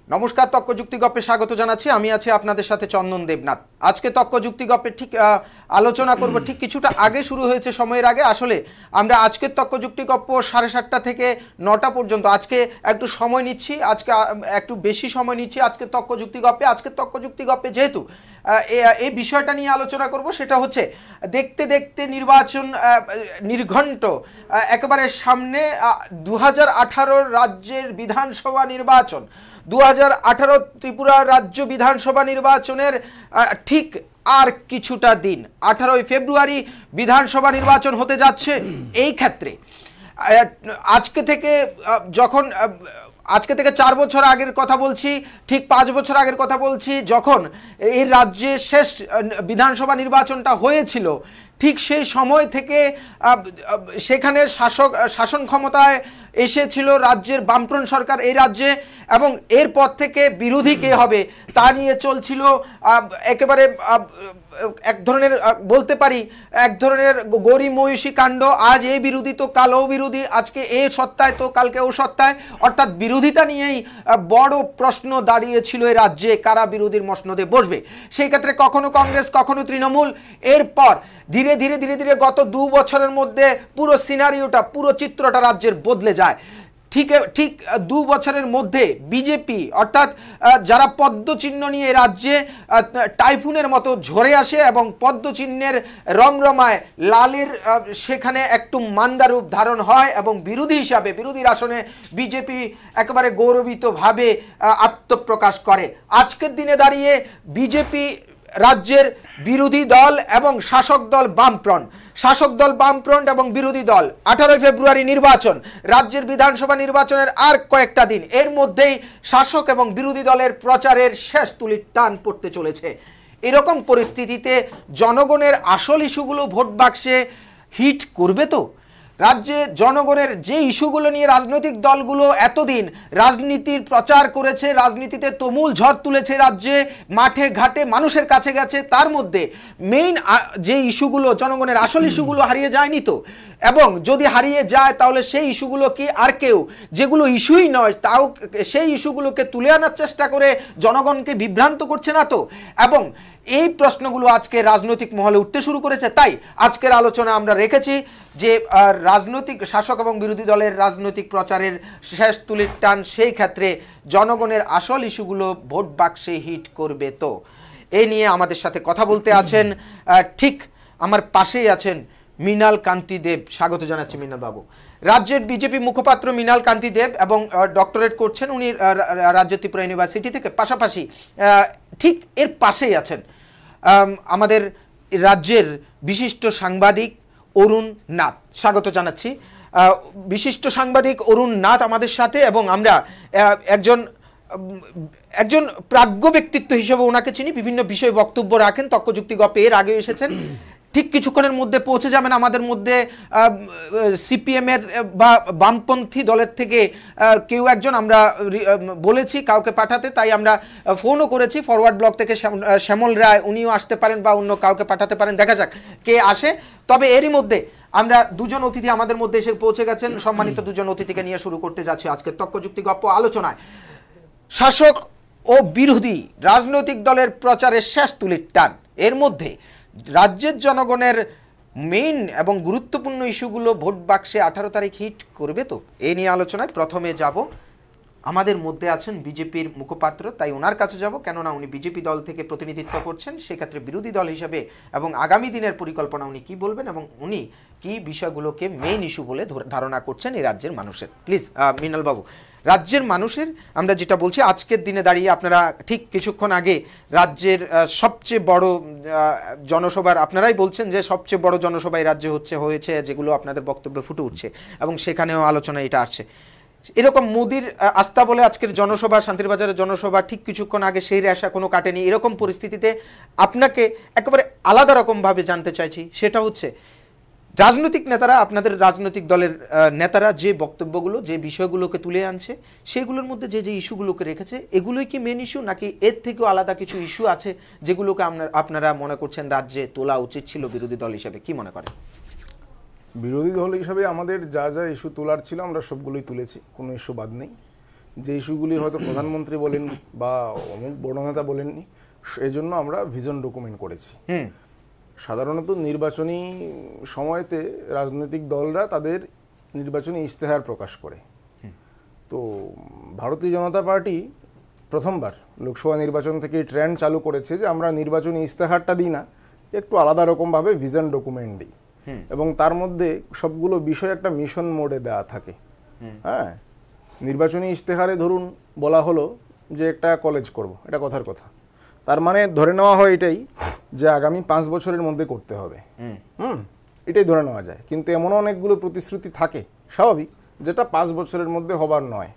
নমস্কার, তক্ক যুক্তি গপ্পে স্বাগত জানাচ্ছি। আমি আছি আপনাদের সাথে চন্দন দেবনাথ। আজকে তক্ক যুক্তি গপ্পে ঠিক আলোচনা করব ঠিক কিছুটা আগে শুরু হয়েছে, সময়ের আগে। আসলে আমরা আজকের তক্ক যুক্তি গপ্প 7:30 থেকে 9টা পর্যন্ত আজকে একটু সময় নিচ্ছি, আজকে একটু বেশি সময় নিচ্ছি আজকের তক্ক যুক্তি গপ্পে। আজকের তক্ক যুক্তি গপ্পে যেহেতু এই বিষয়টা নিয়ে আলোচনা করব, সেটা হচ্ছে দেখতে দেখতে নির্বাচন নির্ঘণ্ট একেবারে সামনে। 2018 রাজ্যের বিধানসভা নির্বাচন, 2018 ত্রিপুরা রাজ্য বিধানসভা নির্বাচনের ঠিক আর কিছুটা দিন, 18ই ফেব্রুয়ারি বিধানসভা নির্বাচন হতে যাচ্ছে। এই ক্ষেত্রে আজকে থেকে 4 বছর আগের কথা বলছি, ঠিক 5 বছর আগের কথা বলছি, যখন এই রাজ্যে শেষ বিধানসভা নির্বাচনটা হয়েছিল, ঠিক সেই সময় থেকে সেখানে শাসন ক্ষমতায় এসেছিল রাজ্যের বামফ্রন্ট সরকার এই রাজ্যে, এবং এরপর থেকে বিরোধী কে হবে তা নিয়ে চলছিল একেবারে এক ধরনের, বলতে পারি এক ধরনের গৌরী মহিষী কাণ্ড। আজ এই বিরোধী তো কাল ও বিরোধী, আজকে এ সত্তায় তো কালকে ও সত্তায়, অর্থাৎ বিরোধিতা নিয়েই বড় প্রশ্ন দাঁড়িয়েছিল এই রাজ্যে কারা বিরোধীর মসনদে বসবে। সেই ক্ষেত্রে কখনো কংগ্রেস, কখনো তৃণমূল। এরপর ধীরে ধীরে ধীরে ধীরে গত 2 বছরের মধ্যে পুরো সিনারিওটা, পুরো চিত্রটা রাজ্যের বদলে যায়। ঠিক 2 বছরের মধ্যে বিজেপি, অর্থাৎ যারা পদ্মচিহ্ন নিয়ে রাজ্যে টাইফুনের মতো ঝরে আসে এবং পদ্মচিহ্নের রমরমায় লালের সেখানে একটু মান্দারূপ ধারণ হয়, এবং বিরোধী হিসাবে বিরোধীর আসনে বিজেপি একেবারে গৌরবিতভাবে আত্মপ্রকাশ করে। আজকের দিনে দাঁড়িয়ে বিজেপি রাজ্যের বিরোধী দল এবং শাসক দল বামফ্রন্ট এবং বিরোধী দল। 18ই ফেব্রুয়ারি নির্বাচন, রাজ্যের বিধানসভা নির্বাচনের আর কয়েকটা দিন, এর মধ্যেই শাসক এবং বিরোধী দলের প্রচারের শেষ তুলির টান পড়তে চলেছে। এরকম পরিস্থিতিতে জনগণের আসল ইস্যুগুলো ভোট বাক্সে হিট করবে তো? রাজ্যে জনগণের যে ইস্যুগুলো নিয়ে রাজনৈতিক দলগুলো এতদিন রাজনীতির প্রচার করেছে, রাজনীতিতে তুমুল ঝড় তুলেছে, রাজ্যে মাঠে ঘাটে মানুষের কাছে গেছে, তার মধ্যে মেইন যে ইস্যুগুলো, জনগণের আসল ইস্যুগুলো হারিয়ে যায়নি তো? এবং যদি হারিয়ে যায় তাহলে সেই ইস্যুগুলো কি আর কেউ, যেগুলো ইস্যুই নয় তাও সেই ইস্যুগুলোকে তুলে আনার চেষ্টা করে জনগণকে বিভ্রান্ত করছে না তো? এবং এই প্রশ্নগুলো আজকে রাজনৈতিক মহলে উঠতে শুরু করেছে। তাই আজকের আলোচনা আমরা রেখেছি যে রাজনৈতিক শাসক এবং বিরোধী দলের রাজনৈতিক প্রচারের শেষ তুলির টান, সেই ক্ষেত্রে জনগণের আসল ইস্যুগুলো ভোট বাক্সে হিট করবে তো? এই নিয়ে আমাদের সাথে কথা বলতে আছেন, ঠিক আমার পাশেই আছেন মৃণাল কান্তি দেব। স্বাগত জানাচ্ছি মৃণাল বাবু। রাজ্যের বিজেপি মুখপাত্র মৃণাল কান্তি দেব, এবং ডক্টরেট করছেন উনি রাজ্য ত্রিপুরা ইউনিভার্সিটি থেকে। পাশাপাশি ঠিক এর পাশেই আছেন আমাদের রাজ্যের বিশিষ্ট সাংবাদিক অরুণ নাথ। স্বাগত জানাচ্ছি। বিশিষ্ট সাংবাদিক অরুণ নাথ আমাদের সাথে, এবং আমরা একজন প্রাজ্ঞ ব্যক্তিত্ব হিসেবে ওনাকে চিনি। বিভিন্ন বিষয়ে বক্তব্য রাখেন, তক্ক যুক্তি গপ্পে এর আগে এসেছেন। ঠিক কিছুক্ষণের মধ্যে পৌঁছে যাবেন আমাদের মধ্যে সিপিএমের বা বামপন্থী দলের থেকে কেউ একজন। আমরা বলেছি কাউকে পাঠাতে, তাই আমরা ফোনও করেছি ফরওয়ার্ড ব্লক থেকে শ্যামল রায়, উনিও আসতে পারেন বা অন্য কাউকে পাঠাতে পারেন, দেখা যাক কে আসে। তবে এরই মধ্যে আমরা দুজন অতিথি আমাদের মধ্যে এসে পৌঁছে গেছেন। সম্মানিত দুজন অতিথিকে নিয়ে শুরু করতে যাচ্ছি আজকে তক্ক যুক্তি গপ্প আলোচনায়। শাসক ও বিরোধী রাজনৈতিক দলের প্রচারের শেষ তুলির টান, এর মধ্যে রাজ্যের জনগণের মেইন এবং গুরুত্বপূর্ণ ইস্যুগুলো ভোট বাক্সে 18 তারিখ হিট করবে তো? এই নিয়ে আলোচনায় প্রথমে যাব, আমাদের মধ্যে আছেন বিজেপির মুখপাত্র, তাই ওনার কাছে যাব, কেননা উনি বিজেপি দল থেকে প্রতিনিধিত্ব করছেন, সেক্ষেত্রে বিরোধী দল হিসেবে এবং আগামী দিনের পরিকল্পনা উনি কি বলবেন, এবং উনি কি বিষয়গুলোকে মেইন ইস্যু বলে ধারণা করছেন এই রাজ্যের মানুষের। প্লিজ মৃণাল বাবু, রাজ্যের মানুষের আমরা যেটা বলছি, আজকের দিনে দাঁড়িয়ে আপনারা ঠিক কিছুক্ষণ আগে রাজ্যের সবচেয়ে বড় জনসভার, আপনারাই বলছেন যে সবচেয়ে বড় জনসভা এই রাজ্যে হয়েছে, যেগুলো আপনাদের বক্তব্যে ফুটে উঠছে, এবং সেখানেও আলোচনা এটা আসছে। এরকম মোদির আস্থা বলে আজকের জনসভা, শান্তিরবাজারের জনসভা, ঠিক কিছুক্ষণ আগে সেই রেশা কোনো কাটেনি। এরকম পরিস্থিতিতে আপনাকে একেবারে আলাদা রকমভাবে জানতে চাইছি, সেটা হচ্ছে রাজনৈতিক নেতারা, আপনাদের রাজনৈতিক দলের নেতারা যে বক্তব্যগুলো, যে বিষয়গুলোকে তুলে আনছে, সেগুলোর মধ্যে যে ইস্যুগুলোকে রেখেছে, এগুলোই কি মেন ইস্যু, নাকি এর থেকেও আলাদা কিছু ইস্যু আছে যেগুলোকে আপনারা মনে করছেন রাজ্যে তোলা উচিত ছিল বিরোধী দল হিসেবে? কি মনে করেন? বিরোধী দল হিসাবে আমাদের যা যা ইস্যু তোলার ছিল আমরা সবগুলোই তুলেছি, কোনো ইস্যু বাদ নেই। যে ইস্যুগুলি হয়তো প্রধানমন্ত্রী বলেননি বা অমুক বড় নেতা বলেননি, এই জন্য আমরা ভিশন ডকুমেন্ট করেছি। সাধারণত নির্বাচনী সময়তে রাজনৈতিক দলরা তাদের নির্বাচনী ইশতেহার প্রকাশ করে। তো ভারতীয় জনতা পার্টি প্রথমবার লোকসভা নির্বাচন থেকে ট্রেন্ড চালু করেছে যে আমরা নির্বাচনী ইশতেহারটা দিই না, একটু আলাদা রকমভাবে ভিশন ডকুমেন্ট দিই, এবং তার মধ্যে সবগুলো বিষয় একটা মিশন মোডে দেওয়া থাকে। হ্যাঁ, নির্বাচনী ইশতেহারে ধরুন বলা হলো যে একটা কলেজ করব, এটা কথার কথা, তার মানে ধরে নেওয়া হয় এটাই যে আগামী 5 বছরের মধ্যে করতে হবে। এটাই ধরে নেওয়া যায়, কিন্তু এমনও অনেকগুলো প্রতিশ্রুতি থাকে স্বাভাবিক যেটা 5 বছরের মধ্যে হবার নয়।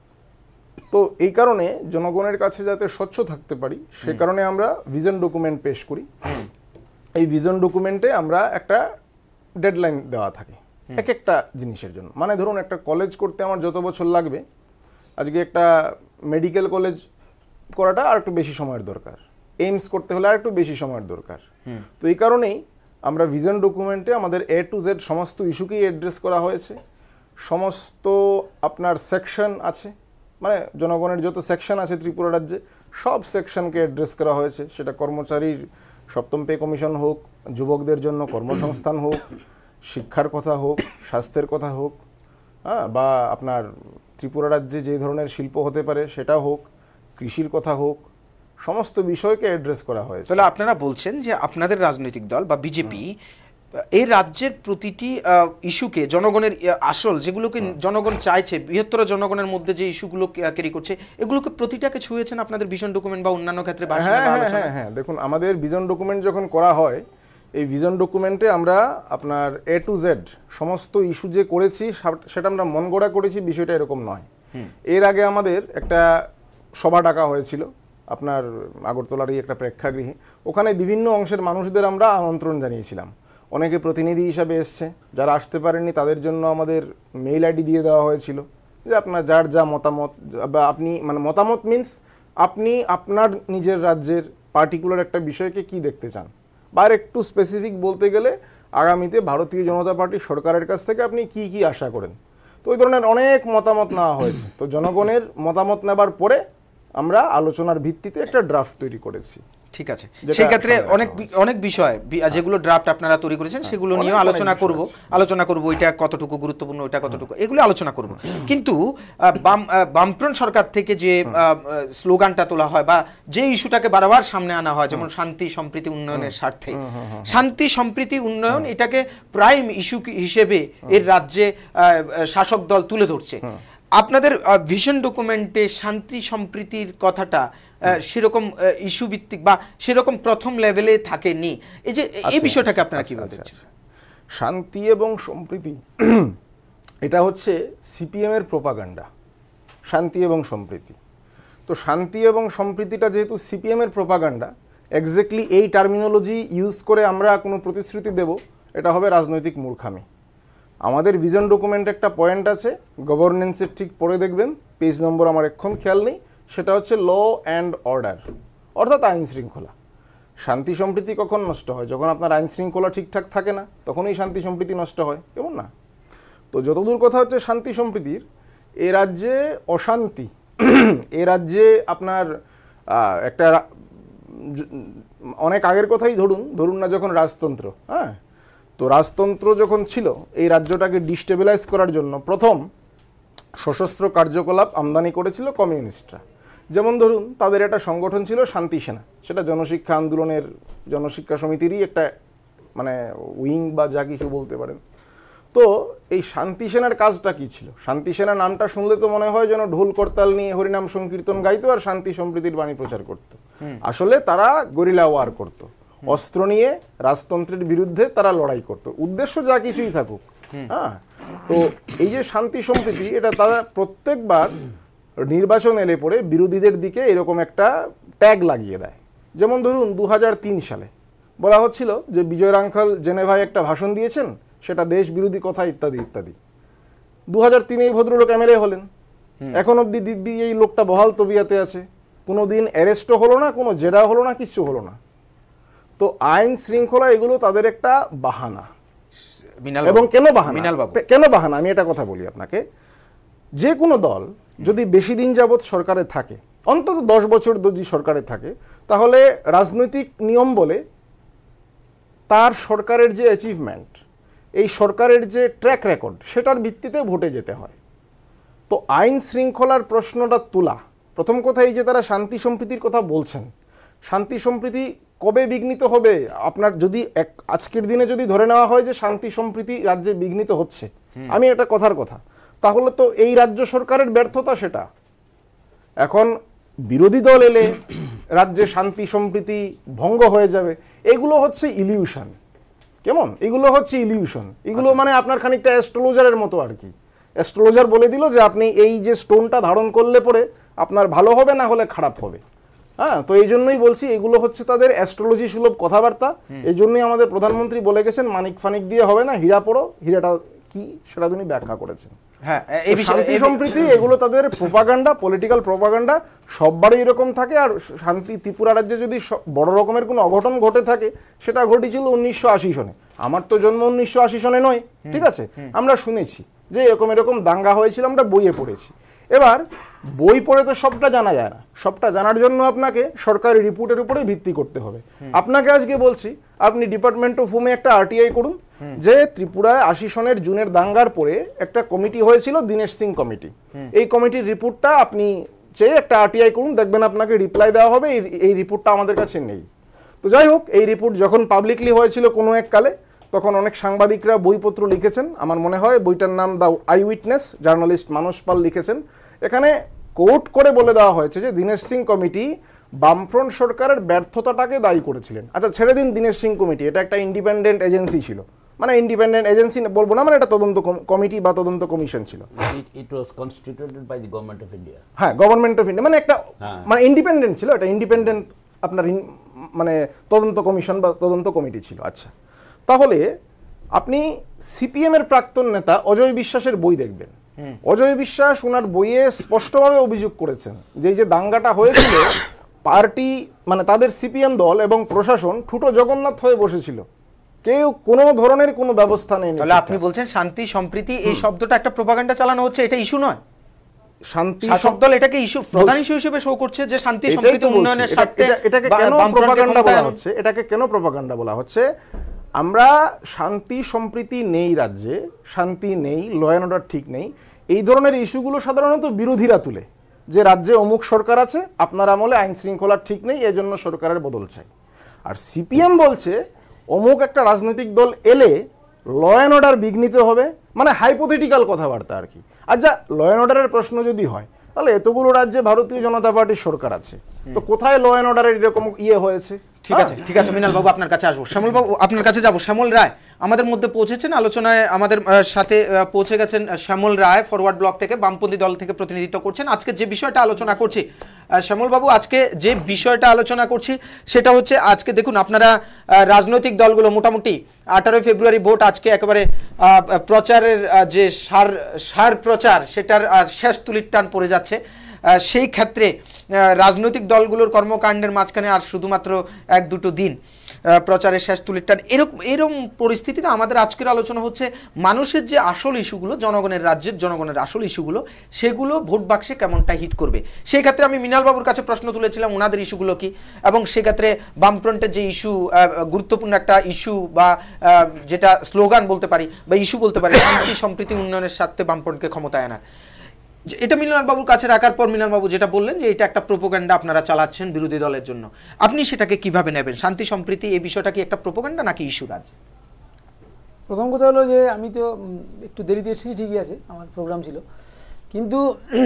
তো এই কারণে জনগণের কাছে যাতে স্বচ্ছ থাকতে পারি সে কারণে আমরা ভিশন ডকুমেন্ট পেশ করি। এই ভিশন ডকুমেন্টে আমরা একটা ডেডলাইন দেওয়া থাকে এক একটা জিনিসের জন্য। মানে ধরুন একটা কলেজ করতে আমার যত বছর লাগবে, আজকে একটা মেডিকেল কলেজ করাটা আর একটু বেশি সময়ের দরকার, এইমস করতে হলে আর একটু বেশি সময়ের দরকার। তো এই কারণেই আমরা ভিশন ডকুমেন্টে আমাদের A to Z সমস্ত ইস্যুকেই অ্যাড্রেস করা হয়েছে। সমস্ত আপনার সেকশন আছে, মানে জনগণের যত সেকশন আছে ত্রিপুরা রাজ্যে সব সেকশনকে অ্যাড্রেস করা হয়েছে। সেটা কর্মচারীর 7ম পে কমিশন হোক, যুবকদের জন্য কর্মসংস্থান হোক, শিক্ষার কথা হোক, স্বাস্থ্যের কথা হোক, বা আপনার ত্রিপুরা রাজ্যে যে ধরনের শিল্প হতে পারে সেটা হোক, কৃষির কথা হোক, সমস্ত বিষয়কে অ্যাড্রেস করা হয়েছে। তাহলে আপনারা বলছেন যে আপনাদের রাজনৈতিক দল বা বিজেপি এই রাজ্যের প্রতিটি ইস্যুকে জনগণের আসল যেগুলোকে জনগণ চাইছে, বৃহত্তর জনগণের মধ্যে যে ইস্যুগুলো ক্যারি করছে, এগুলোকে প্রতিটাকে ছুঁয়েছেন আপনাদের ভিশন ডকুমেন্ট বা অন্যান্য ক্ষেত্রে? হ্যাঁ, দেখুন আমাদের ভিশন ডকুমেন্ট যখন করা হয়, এই ভিশন ডকুমেন্টে আমরা আপনার A to Z সমস্ত ইস্যু যে করেছি সেটা আমরা মন গড়া করেছি, বিষয়টা এরকম নয়। এর আগে আমাদের একটা সভা ডাকা হয়েছিল আপনার আগরতলারই একটা প্রেক্ষাগৃহে, ওখানে বিভিন্ন অংশের মানুষদের আমরা আমন্ত্রণ জানিয়েছিলাম। অনেকে প্রতিনিধি হিসাবে এসছে, যারা আসতে পারেননি তাদের জন্য আমাদের মেইল আইডি দিয়ে দেওয়া হয়েছিল যে আপনার যার যা মতামত, বা আপনি মানে মতামত মিন্স আপনি আপনার নিজের রাজ্যের পার্টিকুলার একটা বিষয়কে কি দেখতে চান, বা একটু স্পেসিফিক বলতে গেলে আগামীতে ভারতীয় জনতা পার্টি সরকারের কাছ থেকে আপনি কি কি আশা করেন। তো ওই ধরনের অনেক মতামত নেওয়া হয়েছে। তো জনগণের মতামত নেবার পরে আমরা আলোচনার ভিত্তিতে একটা ড্রাফট তৈরি করেছি। ঠিক আছে, সেই ক্ষেত্রে অনেক বিষয় যেগুলো ড্রাফট আপনারা তৈরি করেছেন সেগুলো নিয়েও আলোচনা করব ওইটা কতটুকু গুরুত্বপূর্ণ, ওইটা কতটুকু, এগুলো আলোচনা করব। কিন্তু বামফ্রন্ট সরকার থেকে যে স্লোগানটা তোলা হয় বা যে ইস্যুটাকে বারবার সামনে আনা হয়, যেমন শান্তি সম্প্রীতি উন্নয়নের স্বার্থে, শান্তি সম্প্রীতি উন্নয়ন এটাকে প্রাইম ইস্যু হিসেবে এর রাজ্যে শাসক দল তুলে ধরছে। আপনাদের ভিশন ডকুমেন্টে শান্তি সম্প্রীতির কথাটা সেরকম ইস্যু ভিত্তিক বা সেরকম প্রথম লেভেলে থাকেনি। এই যে এই বিষয়টাকে আপনারা কি বলছেন? শান্তি এবং সম্প্রীতি এটা হচ্ছে সিপিএম এর প্রোপাগান্ডা, শান্তি এবং সম্প্রীতি। তো শান্তি এবং সম্প্রীতিটা যেহেতু সিপিএম এর প্রোপাগান্ডা, এক্স্যাক্টলি এই টার্মিনোলজি ইউজ করে আমরা কোনো প্রতিশ্রুতি দেব, এটা হবে রাজনৈতিক মূর্খামি। আমাদের ভিশন ডকুমেন্ট একটা পয়েন্ট আছে, গভর্নেন্সের ঠিক পরে দেখবেন, পেজ নম্বর আমার এখন খেয়াল নেই, সেটা হচ্ছে ল অ্যান্ড অর্ডার, অর্থাৎ আইন শৃঙ্খলা। শান্তি সম্প্রীতি কখন নষ্ট হয়? যখন আপনার আইন শৃঙ্খলা ঠিকঠাক থাকে না, তখনই শান্তি সম্প্রীতি নষ্ট হয়, কেমন না? তো যতদূর কথা হচ্ছে শান্তি সম্প্রীতির, এ রাজ্যে অশান্তি, এ রাজ্যে আপনার একটা অনেক আগের কথাই ধরুন না, যখন রাজতন্ত্র, তো রাজতন্ত্র যখন ছিল, এই রাজ্যটাকে ডিস্টেবিলাইজ করার জন্য প্রথম সশস্ত্র কার্যকলাপ আমদানি করেছিল কমিউনিস্টরা। যেমন ধরুন তাদের একটা সংগঠন ছিল শান্তি সেনা, সেটা জনশিক্ষা আন্দোলনের জনশিক্ষা সমিতিরই একটা মানে উইং বা যা কিছু বলতে পারেন। তো এই শান্তি সেনার কাজটা কি ছিল? শান্তি সেনা নামটা শুনলে তো মনে হয় যেন ঢোল করতাল নিয়ে হরিনাম সংকীর্তন গাইতো আর শান্তি সম্প্রীতির বাণী প্রচার করত। আসলে তারা গরিলা ওয়ার করত, অস্ত্র নিয়ে রাজতন্ত্রের বিরুদ্ধে তারা লড়াই করত, উদ্দেশ্য যা কিছুই থাকুক। তো এই যে শান্তি সম্প্রীতি, এটা তারা প্রত্যেকবার নির্বাচন এলে পরে বিরোধীদের দিকে এরকম একটা ট্যাগ লাগিয়ে দেয়। যেমন ধরুন 2003 সালে বলা হচ্ছিল যে বিজয় রাঙ্খাল জেনেভায় একটা ভাষণ দিয়েছেন, সেটা দেশ বিরোধী কথা ইত্যাদি ইত্যাদি। 2003 এই ভদ্রলোক এমএলএ হলেন, এখন অব্দি দিব্যি এই লোকটা বহাল তবিয়াতে আছে, কোনোদিন অ্যারেস্টও হলো না, কোনো জেরা হলো না, কিচ্ছু হলো না। তো আইন শৃঙ্খলা এগুলো তাদের একটা বাহানা। এবং কেন বাহানা আমি এটা কথা বলি আপনাকে। যে কোনো দল যদি বেশি দিন যাবৎ সরকারে থাকে, অন্তত 10 বছর যদি সরকারে থাকে, তাহলে রাজনৈতিক নিয়ম বলে তার সরকারের যে অ্যাচিভমেন্ট, এই সরকারের যে ট্র্যাক রেকর্ড, সেটার ভিত্তিতে ভোটে যেতে হয়। তো আইন শৃঙ্খলার প্রশ্নটা তোলা, প্রথম কথা এই যে তারা শান্তি সম্প্রীতির কথা বলছেন, শান্তি সম্প্রীতি কবে বিঘ্নিত হবে? আপনার যদি আজকের দিনে যদি ধরে নেওয়া হয় যে শান্তি সম্প্রীতি রাজ্যে বিঘ্নিত হচ্ছে, আমি এটা কথার কথা, তাহলে তো এই রাজ্য সরকারের ব্যর্থতা সেটা। এখন বিরোধী দল এলে রাজ্যে শান্তি সম্প্রীতি ভঙ্গ হয়ে যাবে, এগুলো হচ্ছে ইলিউশন। কেমন? এগুলো হচ্ছে ইলিউশন। এগুলো মানে আপনার খানিকটা অ্যাস্ট্রোলজারের মতো আর কি। অ্যাস্ট্রোলজার বলে দিল যে আপনি এই যে স্টোনটা ধারণ করলে পরে আপনার ভালো হবে, না হলে খারাপ হবে। হ্যাঁ, তো এই জন্যই বলছি এগুলো হচ্ছে তাদের অ্যাস্ট্রোলজি সুলভ কথাবার্তা। এই জন্যই আমাদের প্রধানমন্ত্রী বলে গেছেন মানিক ফানিক দিয়ে হবে না, হীরা পড়ো। হীরাটা কি সেটা তিনি ব্যাখ্যা করেছেন। হ্যাঁ, এই শান্তি সম্প্রীতি এগুলো তাদের প্রোপাগান্ডা, পলিটিক্যাল প্রোপাগান্ডা সববারই এরকম থাকে। আর শান্তি ত্রিপুরা রাজ্যে যদি বড় রকমের কোনো অঘটন ঘটে থাকে, সেটা ঘটেছিল 1980 সনে। আমার তো জন্ম 1980 সনে নয়, ঠিক আছে? আমরা শুনেছি যে এরকম দাঙ্গা হয়েছিল, আমরা বইয়ে পড়েছি। এবার বই পড়ে তো সবটা জানা যায় না, সবটা জানার জন্য আপনাকে সরকারি রিপোর্টের উপরে ভিত্তি করতে হবে। আপনাকে আজকে বলছি, আপনি ডিপার্টমেন্ট অফ হোমে একটা আরটিআই করুন যে ত্রিপুরায় 80 সনের জুনের দাঙ্গার পরে একটা কমিটি হয়েছিল, দীনেশ সিং কমিটি। এই কমিটির রিপোর্টটা আপনি চেয়ে একটা আরটিআই করুন, দেখবেন আপনাকে রিপ্লাই দেওয়া হবে। এই রিপোর্টটা আমাদের কাছে নেই। তো যাই হোক, এই রিপোর্ট যখন পাবলিকলি হয়েছিল কোনো এক কালে, তখন অনেক সাংবাদিকরা বইপত্র লিখেছেন। আমার মনে হয় বইটার নাম the eye witness, journalist Manas Pal লিখেছেন। এখানে কোট করে বলে দেওয়া হয়েছে যে দীনেশ সিং কমিটি বামফ্রন্ট সরকারের ব্যর্থতাটাকে দায়ী করেছিলেন। আচ্ছা, ছেড়ে দিন দীনেশ সিং কমিটি, এটা একটা ইন্ডিপেন্ডেন্ট এজেন্সি ছিল। মানে ইন্ডিপেন্ডেন্ট এজেন্সি বলবো না, মানে এটা তদন্ত কমিটি বা তদন্ত কমিশন ছিল। It was constituted by the government of India. হ্যাঁ, গভর্নমেন্ট অফ ইন্ডিয়া, মানে একটা মানে ইন্ডিপেন্ডেন্ট ছিল, এটা ইন্ডিপেন্ডেন্ট আপনার মানে তদন্ত কমিশন বা তদন্ত কমিটি ছিল। আচ্ছা, তাহলে আপনি সিপিএম এর প্রাক্তন নেতা অজয় বিশ্বাসের বই দেখবেন। অজয় বিশ্বাস ওনার বইয়ে স্পষ্টভাবে অভিযোগ করেছেন যে এই যে দাঙ্গাটা হয়েছিল, পার্টি মানে তাদের সিপিএম দল এবং প্রশাসন ঠুটো জগন্নাথ হয়ে বসেছিল, কেউ কোনো ধরনের কোনো ব্যবস্থা নেই। তাহলে আপনি বলছেন শান্তি সম্প্রীতি এই শব্দটা একটা প্রোপাগান্ডা চালানো হচ্ছে, এটা ইস্যু নয়? শান্তি শাসক দল এটাকে ইস্যু, প্রধান ইস্যু হিসেবে শো করছে যে শান্তি সম্প্রীতি উন্নয়নের স্বার্থে এটাকে কেন প্রোপাগান্ডা বলা হচ্ছে? এটাকে কেন প্রোপাগান্ডা বলা হচ্ছে? আমরা শান্তি সম্প্রীতি নেই রাজ্যে, শান্তি নেই, ল অ্যান্ড অর্ডার ঠিক নেই, এই ধরনের ইস্যুগুলো সাধারণত বিরোধীরা তুলে যে রাজ্যে অমুক সরকার আছে, আপনার আমলে আইন শৃঙ্খলা ঠিক নেই, এজন্য সরকারের বদল চাই। আর সিপিএম বলছে অমুক একটা রাজনৈতিক দল এলে ল অ্যান্ড অর্ডার বিঘ্নিত হবে, মানে হাইপোথেটিক্যাল কথাবার্তা আর কি। আচ্ছা, ল অ্যান্ড অর্ডারের প্রশ্ন যদি হয়, তাহলে এতগুলো রাজ্যে ভারতীয় জনতা পার্টির সরকার আছে, তো কোথায় ল অ্যান্ড অর্ডারের এরকম হয়েছে? ঠিক আছে, ঠিক আছে, মৃণাল বাবু আপনার কাছে আসবো। শ্যামল বাবু আপনার কাছে যাবো। শ্যামল রায় আমাদের মধ্যে পৌঁছেছেন, আলোচনায় আমাদের সাথে পৌঁছে গেছেন শ্যামল রায়, ফরওয়ার্ড ব্লক থেকে, বামপন্থী দল থেকে প্রতিনিধিত্ব করছেন। আজকে যে বিষয়টা আলোচনা করছি শ্যামল বাবু, আজকে যে বিষয়টা আলোচনা করছি সেটা হচ্ছে, আজকে দেখুন আপনারা রাজনৈতিক দলগুলো মোটামুটি 18 ফেব্রুয়ারি ভোট, আজকে একেবারে প্রচারের যে সার প্রচার সেটার শেষ তুলির টান পড়ে যাচ্ছে। সেই ক্ষেত্রে রাজনৈতিক দলগুলোর কর্মকাণ্ডের মাঝখানে আর শুধুমাত্র 1-2 দিন প্রচারের শেষ তুলির টান, এরকম পরিস্থিতিতে আমাদের আজকের আলোচনা হচ্ছে মানুষের যে আসল ইস্যুগুলো, রাজ্যের জনগণের আসল ইস্যুগুলো, সেগুলো ভোট বাক্সে কেমনটা হিট করবে। সেই ক্ষেত্রে আমি মৃণাল বাবুর কাছে প্রশ্ন তুলেছিলাম ওনাদের ইস্যুগুলো কি, এবং সেক্ষেত্রে বামফ্রন্টের যে ইস্যু, গুরুত্বপূর্ণ একটা ইস্যু বা যেটা স্লোগান বলতে পারি বা ইস্যু বলতে পারি, শান্তি সম্প্রীতি উন্নয়নের স্বার্থে বামফ্রন্টকে ক্ষমতায় আনার, এটা মৃণাল বাবুর কাছে রাখার পর মৃণাল বাবু যেটা বললেন যে এটা একটা প্রোপাগান্ডা আপনারা চালাচ্ছেন বিরোধী দলের জন্য, আপনি সেটাকে কিভাবে নেবেন? শান্তি সম্প্রীতি এই বিষয়টা কি একটা প্রোপাগান্ডা নাকি ইস্যু রাজ? প্রথম কথা হলো যে আমি তো একটু দেরিতে এসেছি, ঠিকই আছে, আমার প্রোগ্রাম ছিল, কিন্তু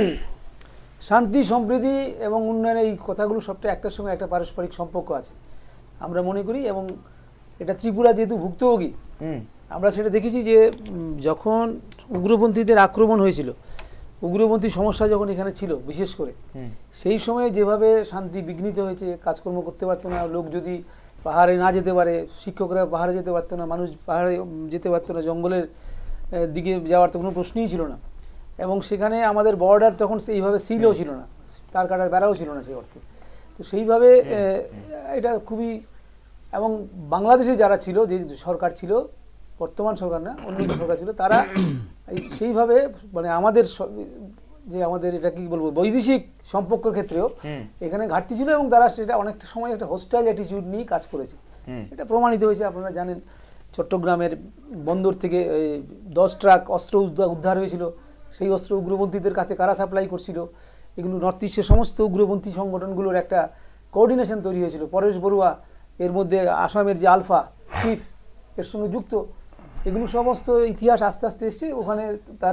শান্তি সম্প্রীতি এবং উন্নয়নের এই কথাগুলো সবটা একটার সঙ্গে একটা পারস্পরিক সম্পর্ক আছে আমরা মনে করি। এবং এটা ত্রিপুরা যেহেতু ভুক্তভোগী, আমরা সেটা দেখেছি যে যখন উগ্রপন্থীদের আক্রমণ হয়েছিল, উগ্রপন্থী সমস্যা যখন এখানে ছিল বিশেষ করে, সেই সময় যেভাবে শান্তি বিঘ্নিত হয়েছে, কাজকর্ম করতে পারতো না, লোক যদি পাহাড়ে না যেতে পারে, শিক্ষকরা পাহাড়ে যেতে পারতো না, মানুষ পাহাড়ে যেতে পারতো না, জঙ্গলের দিকে যাওয়ার তো কোনো প্রশ্নই ছিল না। এবং সেখানে আমাদের বর্ডার তখন সেইভাবে সিলও ছিল না, তার কাটার বেড়াও ছিল না সেই অর্থে। তো সেইভাবে এটা খুবই, এবং বাংলাদেশে যারা ছিল, যে সরকার ছিল, বর্তমান সরকার না, অন্য সরকার ছিল, তারা সেইভাবে মানে আমাদের যে আমাদের এটা কি বলবো বৈদেশিক সম্পর্কের ক্ষেত্রেও এখানে ঘাটতি ছিল এবং তারা সেটা অনেকটা সময় একটা হোস্টাইল অ্যাটিটিউড নিয়ে কাজ করেছে। এটা প্রমাণিত হয়েছে। আপনারা জানেন চট্টগ্রামের বন্দর থেকে 10 ট্রাক অস্ত্র উদ্ধার হয়েছিল। সেই অস্ত্র উগ্রপন্থীদের কাছে কারা সাপ্লাই করছিল, এগুলো নর্থ ইস্টের সমস্ত উগ্রপন্থী সংগঠনগুলোর একটা কোঅর্ডিনেশন তৈরি হয়েছিল। পরেশ বড়ুয়া এর মধ্যে আসামের যে আলফা চিফ এর সঙ্গে যুক্ত, এগুলো সমস্ত ইতিহাস আস্তে আস্তে এসছে। ওখানে তার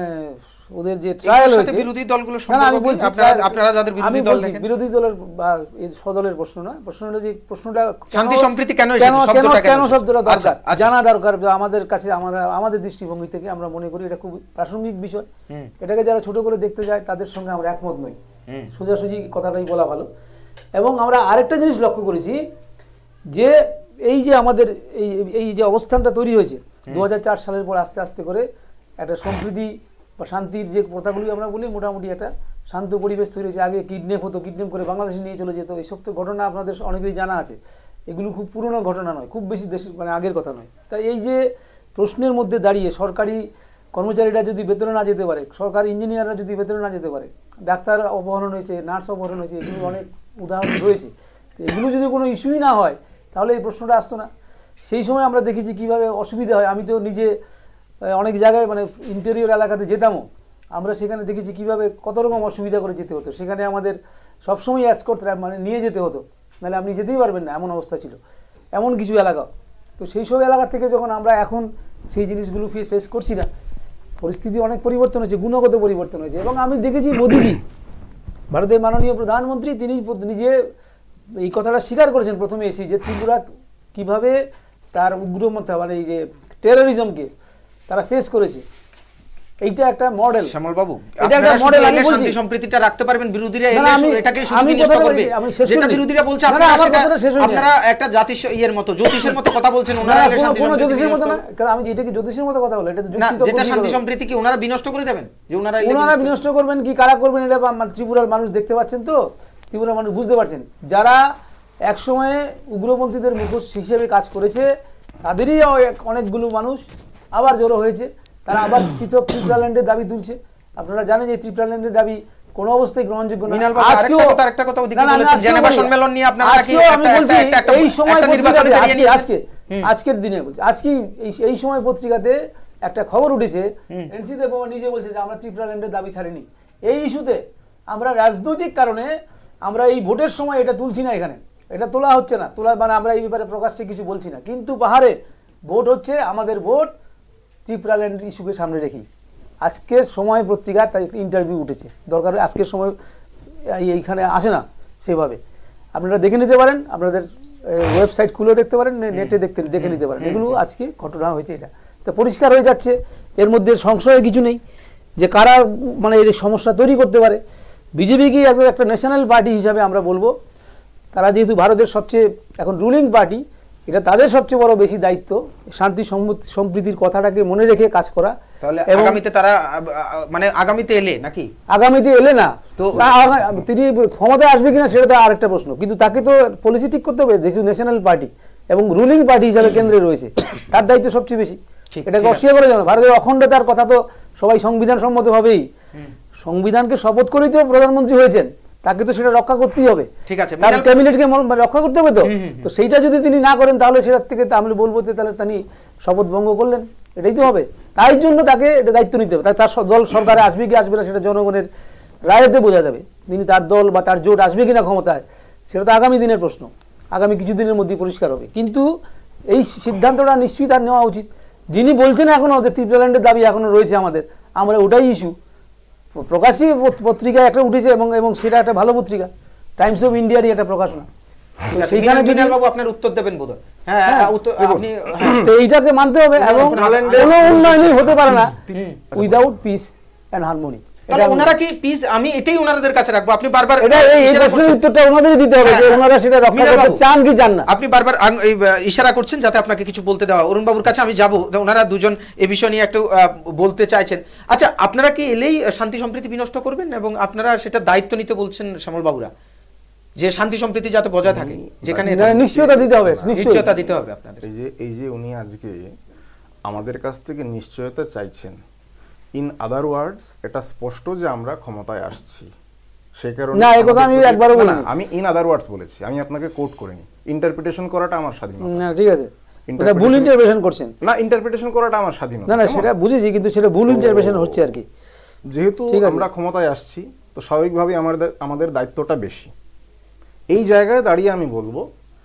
ওদের যে ট্রায়াল হয়েছে, বিরোধী দলগুলো সম্পর্কে আপনারা যাদের বিরোধী দল দেখেন, বিরোধী দলের বা এই সদলের প্রশ্ন না, প্রশ্ন হলো যে প্রশ্নটা শান্তি সম্প্রীতি কেন এসেছে, শব্দটা কেন শব্দটা দরকার আচ্ছা। জানা দরকার। আমাদের কাছে আমাদের দৃষ্টিভঙ্গি থেকে আমরা মনে করি এটা খুব প্রাসঙ্গিক বিষয়। এটাকে যারা ছোট করে দেখতে যায় তাদের সঙ্গে আমরা একমত নই, সোজাসুজি কথাটাই বলা ভালো। এবং আমরা আরেকটা জিনিস লক্ষ্য করেছি যে এই যে আমাদের এই যে অবস্থানটা তৈরি হয়েছে 2004 সালের পর আস্তে আস্তে করে একটা সম্প্রীতি বা শান্তির যে প্রথাগুলি আমরা বলি, মোটামুটি একটা শান্ত পরিবেশ তৈরি হয়েছে। আগে কিডন্যাপ হতো, কিডন্যাপ করে বাংলাদেশে নিয়ে চলে যেত, এইসব তো ঘটনা আপনাদের অনেকেরই জানা আছে। এগুলো খুব পুরনো ঘটনা নয়, খুব বেশি দেশের মানে আগের কথা নয়। তাই এই যে প্রশ্নের মধ্যে দাঁড়িয়ে সরকারি কর্মচারীরা যদি বেতনে না যেতে পারে, সরকারি ইঞ্জিনিয়াররা যদি বেতনে না যেতে পারে, ডাক্তার অপহরণ হয়েছে, নার্স অপহরণ হয়েছে, এগুলো অনেক উদাহরণ রয়েছে। তো এগুলো যদি কোনো ইস্যুই না হয় তাহলে এই প্রশ্নটা আসতো না। সেই সময় আমরা দেখেছি কিভাবে অসুবিধা হয়। আমি তো নিজে অনেক জায়গায় মানে ইন্টেরিয়র এলাকাতে যেতামও, আমরা সেখানে দেখেছি কিভাবে কত রকম অসুবিধা করে যেতে হতো। সেখানে আমাদের সবসময় এসকর্ট মানে নিয়ে যেতে হতো, নাহলে আপনি যেতেই পারবেন না, এমন অবস্থা ছিল এমন কিছু এলাকা। তো সেই সব এলাকা থেকে যখন আমরা এখন সেই জিনিসগুলো ফেস করছি না, পরিস্থিতি অনেক পরিবর্তন হয়েছে, গুণগত পরিবর্তন হয়েছে। এবং আমি দেখেছি মোদিজি, ভারতের মাননীয় প্রধানমন্ত্রী, তিনি নিজে এই কথাটা স্বীকার করেছেন প্রথমে এসে যে ত্রিপুরা কিভাবে তার উগ্রমতা মানে এই যে টেরোরিজমকে তারা ফেস করেছে। এইটা একটা মডেল। শ্যামল বাবু, এটা একটা মডেল। আমি বলছি শান্তি সম্প্রীতিটা রাখতে পারবেন, বিরোধীরা এলে এটাকে শুধু বিনষ্ট করবে। যেটা বিরোধীরা বলছে আপনারা একটা জাতির ইয়ের মতো জ্যোতিষের মতো কথা বলছেন, ওনারা এলে শান্তি সম্প্রীতি জ্যোতিষের মতো না, কারণ আমি এটা কি জ্যোতিষের মতো কথা বলে, এটা না, যেটা শান্তি সম্প্রীতি কি ওনারা বিনষ্ট করে দেবেন, যে ওনারা বিনষ্ট করবেন কি কারা করবেন, এটা ত্রিপুরার মানুষ দেখতে পাচ্ছেন। তো ত্রিপুরার মানুষ বুঝতে পারছেন, যারা এক সময়ে উগ্রপন্থীদের মুখোশ হিসেবে কাজ করেছে তাদেরই অনেকগুলো মানুষ আবার জড়ো হয়েছে, তারা আবার পৃথক ত্রিপুরাল্যান্ডের দাবি তুলছে। আপনারা জানেন যে ত্রিপুরাল্যান্ডের দাবি কোনো অবস্থায় গ্রহণযোগ্য না। আজকের দিনে বলছি, আজকে এই সময় পত্রিকাতে একটা খবর উঠেছে, এনসি দেব নিজে বলছে যে আমরা ত্রিপুরাল্যান্ডের দাবি ছাড়িনি। এই ইস্যুতে আমরা রাজনৈতিক কারণে আমরা এই ভোটের সময় এটা তুলছি না, এখানে এটা তোলা হচ্ছে না, তোলা মানে আমরা এই ব্যাপারে প্রকাশ্যে কিছু বলছি না। কিন্তু পাহাড়ে ভোট হচ্ছে, আমাদের ভোট ত্রিপুরাল্যান্ড ইস্যুকে সামনে রেখি। আজকের সময় পত্রিকা তার একটা ইন্টারভিউ উঠেছে, দরকার আজকের সময় এইখানে আসে না সেভাবে, আপনারা দেখে নিতে পারেন, আপনাদের ওয়েবসাইট খুলে দেখতে পারেন, নেটে দেখে নিতে পারেন। এগুলো আজকে ঘটনা হয়েছে, এটা তো পরিষ্কার হয়ে যাচ্ছে। এর মধ্যে সংশয়ের কিছু নেই যে কারা মানে এই সমস্যা তৈরি করতে পারে। বিজেপিকে একটা ন্যাশনাল পার্টি হিসাবে আমরা বলবো, তারা যেহেতু ভারতের সবচেয়ে এখন রুলিং পার্টি, এটা তাদের সবচেয়ে বড় বেশি দায়িত্ব শান্তি সম্প্রীতির কথাটাকে মনে রেখে কাজ করা। তাহলে আগামীতে তারা মানে আগামীতে এলে নাকি আগামীতে এলে না তো তিনি ক্ষমতায় আসবে কিনা সেটা তো আরেকটা প্রশ্ন, কিন্তু তাকে তো পলিসি ঠিক করতে হবে। যেহেতু ন্যাশনাল পার্টি এবং রুলিং পার্টি হিসাবে কেন্দ্রে রয়েছে, তার দায়িত্ব সবচেয়ে বেশি। এটাকে অস্বীকার করা যাবে না। ভারতের অখণ্ডতার কথা তো সবাই সংবিধান সম্মত ভাবেই, সংবিধানকে শপথ করেই তো প্রধানমন্ত্রী হয়েছেন, তাকে তো সেটা রক্ষা করতেই হবে। ঠিক আছে, তার ক্যাবিনেটকে রক্ষা করতে হবে। তো সেইটা যদি তিনি না করেন তাহলে সেটার থেকে আমি বলবো যে তাহলে তিনি শপথ ভঙ্গ করলেন, এটাই তো হবে। তাই জন্য তাকে দায়িত্ব নিতে হবে। তার দল সরকারে আসবে কি আসবে না সেটা জনগণের রায়তে বোঝা যাবে। তিনি তার দল বা তার জোট আসবে কিনা ক্ষমতায়, সেটা তো আগামী দিনের প্রশ্ন, আগামী কিছুদিনের মধ্যে পরিষ্কার হবে। কিন্তু এই সিদ্ধান্তটা নিশ্চয়ই তার নেওয়া উচিত। যিনি বলছেন এখনো যে ত্রিপুরাল্যান্ডের দাবি এখনো রয়েছে আমাদের, আমরা ওটাই ইস্যু প্রকাশ্যে পত্রিকায় একটা উঠেছে এবং সেটা একটা ভালো পত্রিকা, টাইমস অফ ইন্ডিয়ারই একটা প্রকাশনা। সেইখানে বাবু আপনার উত্তর দেবেন বোধহয়। এইটাকে মানতে হবে এবং কোনো উন্নয়নই হতে পারে না উইদাউট পিস অ্যান্ড হারমোনি। তাহলে ওনারা কি পিস, আমি এটাই ওনাদের কাছে রাখবো। আপনি বারবার উত্তরটা ওনাদেরই দিতে হবে যে ওনারা সেটা রক্ষা করতে চান কি চান না। আপনি বারবার ইশারা করছেন যাতে আপনাকে কিছু বলতে দেওয়া। অরুণ বাবুর কাছে আমি যাবো, ওনারা দুজন এই বিষয় নিয়ে একটু বলতে চাইছেন। আচ্ছা, আপনারা কি এলেই শান্তি সম্প্রীতি বিনষ্ট করবেন এবং আপনারা সেটা দায়িত্ব নিতে বলছেন শ্যামল বাবুরা, যে শান্তি সম্প্রীতি যাতে বজায় থাকে, যেখানে নিশ্চয়তা দিতে হবে, নিশ্চয়তা দিতে হবে আপনাদের। এই যে উনি আজকে আমাদের কাছ থেকে নিশ্চয়তা চাইছেন, ইন আদার ওয়ার্ডস এটা স্পষ্ট যে আমরা ক্ষমতায় আসছি, সেই কারণে না, এই কথা আমি একবারও বলিনি। আমি ইন আদার ওয়ার্ডস বলেছি, আমি আপনাকে কোট করিনি। ইন্টারপ্রিটেশন করাটা আমার স্বাধীনতা। না ঠিক আছে, এটা ভুল ইন্টারপ্রিটেশন করছেন। না, ইন্টারপ্রিটেশন করাটা আমার স্বাধীনতা। না না, সেটা বুঝেছি, কিন্তু সেটা ভুল ইন্টারপ্রিটেশন হচ্ছে আর কি। যেহেতু আমরা ক্ষমতায় আসছি, তো স্বাভাবিকভাবেই আমাদের দায়িত্বটা বেশি। এই জায়গায় দাঁড়িয়ে আমি বলবো,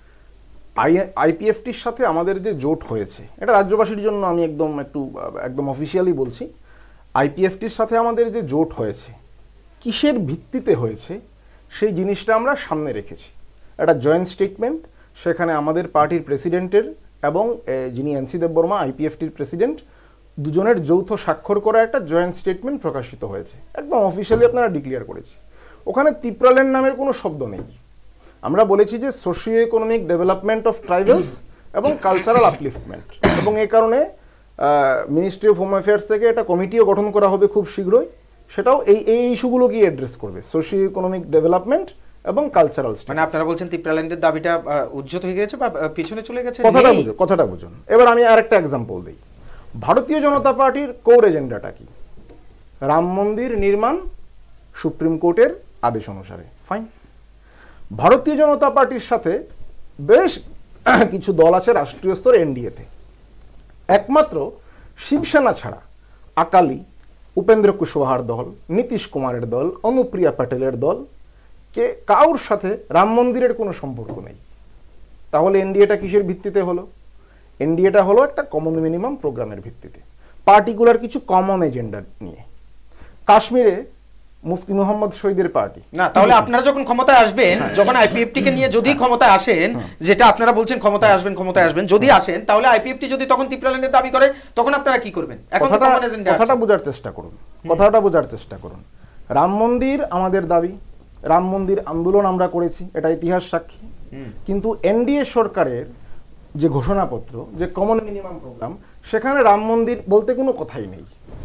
আইপিএফটির সাথে আমাদের যে জোট হয়েছে, এটা রাজ্যবাসীর জন্য আমি একদম অফিসিয়ালি বলছি, আইপিএফটির সাথে আমাদের যে জোট হয়েছে কিসের ভিত্তিতে হয়েছে সেই জিনিসটা আমরা সামনে রেখেছি। একটা জয়েন্ট স্টেটমেন্ট, সেখানে আমাদের পার্টির প্রেসিডেন্টের এবং যিনি এনসি দেববর্মা আইপিএফটির প্রেসিডেন্ট, দুজনের যৌথ স্বাক্ষর করা একটা জয়েন্ট স্টেটমেন্ট প্রকাশিত হয়েছে, একদম অফিসিয়ালি আপনারা ডিক্লেয়ার করেছি। ওখানে ত্রিপুরাল্যান্ড নামের কোনো শব্দ নেই। আমরা বলেছি যে socio economic development of tribals এবং কালচারাল আপলিফটমেন্ট, এবং এই কারণে মিনিস্ট্রি অফ হোম অ্যাফেয়ার্স থেকে একটা কমিটিও গঠন করা হবে খুব শীঘ্রই, সেটাও এই ইস্যুগুলোকে অ্যাড্রেস করবে, সোশিও ইকোনমিক ডেভেলপমেন্ট এবং কালচারাল। মানে আপনারা বলছেন ত্রিপুরাল্যান্ডের দাবিটা উজ্জ্বল হয়ে গেছে বা পিছনে চলে গেছে? কথাটা বুঝুন। এবার আমি আরেকটা এক্সাম্পল দিই। ভারতীয় জনতা পার্টির কোর এজেন্ডাটা কি? রাম মন্দির নির্মাণ সুপ্রিম কোর্টের আদেশ অনুসারে, ফাইন। ভারতীয় জনতা পার্টির সাথে বেশ কিছু দল আছে রাষ্ট্রীয় স্তরে এনডিএতে, একমাত্র শিবসেনা ছাড়া আকালি, উপেন্দ্র কুশওয়াহার দল, নীতিশ কুমারের দল, অনুপ্রিয়া প্যাটেলের দল কে কাউর সাথে রাম মন্দিরের কোনো সম্পর্ক নেই। তাহলে এনডিএটা কিসের ভিত্তিতে হলো? এনডিএটা হলো একটা কমন মিনিমাম প্রোগ্রামের ভিত্তিতে, পার্টিকুলার কিছু কমন এজেন্ডা নিয়ে। কাশ্মীরে মুফতি মোহাম্মদ শহীদের পার্টি না, তাহলে আপনারা যখন ক্ষমতায় আসবেন, যখন আইপিএফটি কে নিয়ে যদি ক্ষমতায় আসেন, যেটা আপনারা বলছেন ক্ষমতায় আসবেন, যদি আসেন, তাহলে আইপিএফটি যদি তখন ত্রিপুরাল্যান্ডের দাবি করে, তখন আপনারা কি করবেন? এখন তো কমন এজেন্ডা আছে। কথাটা বোঝার চেষ্টা করুন। রাম মন্দির আমাদের দাবি, রাম মন্দির আন্দোলন আমরা করেছি, এটা ইতিহাস সাক্ষী। কিন্তু এনডিএ সরকারের যে ঘোষণাপত্র, যে কমন মিনিমাম প্রোগ্রাম, সেখানে রাম মন্দির বলতে কোনো কথাই নেই।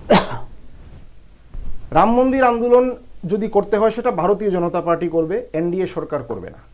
রাম মন্দির আন্দোলন যদি করতে হয় সেটা ভারতীয় জনতা পার্টি করবে, এনডিএ সরকার করবে না।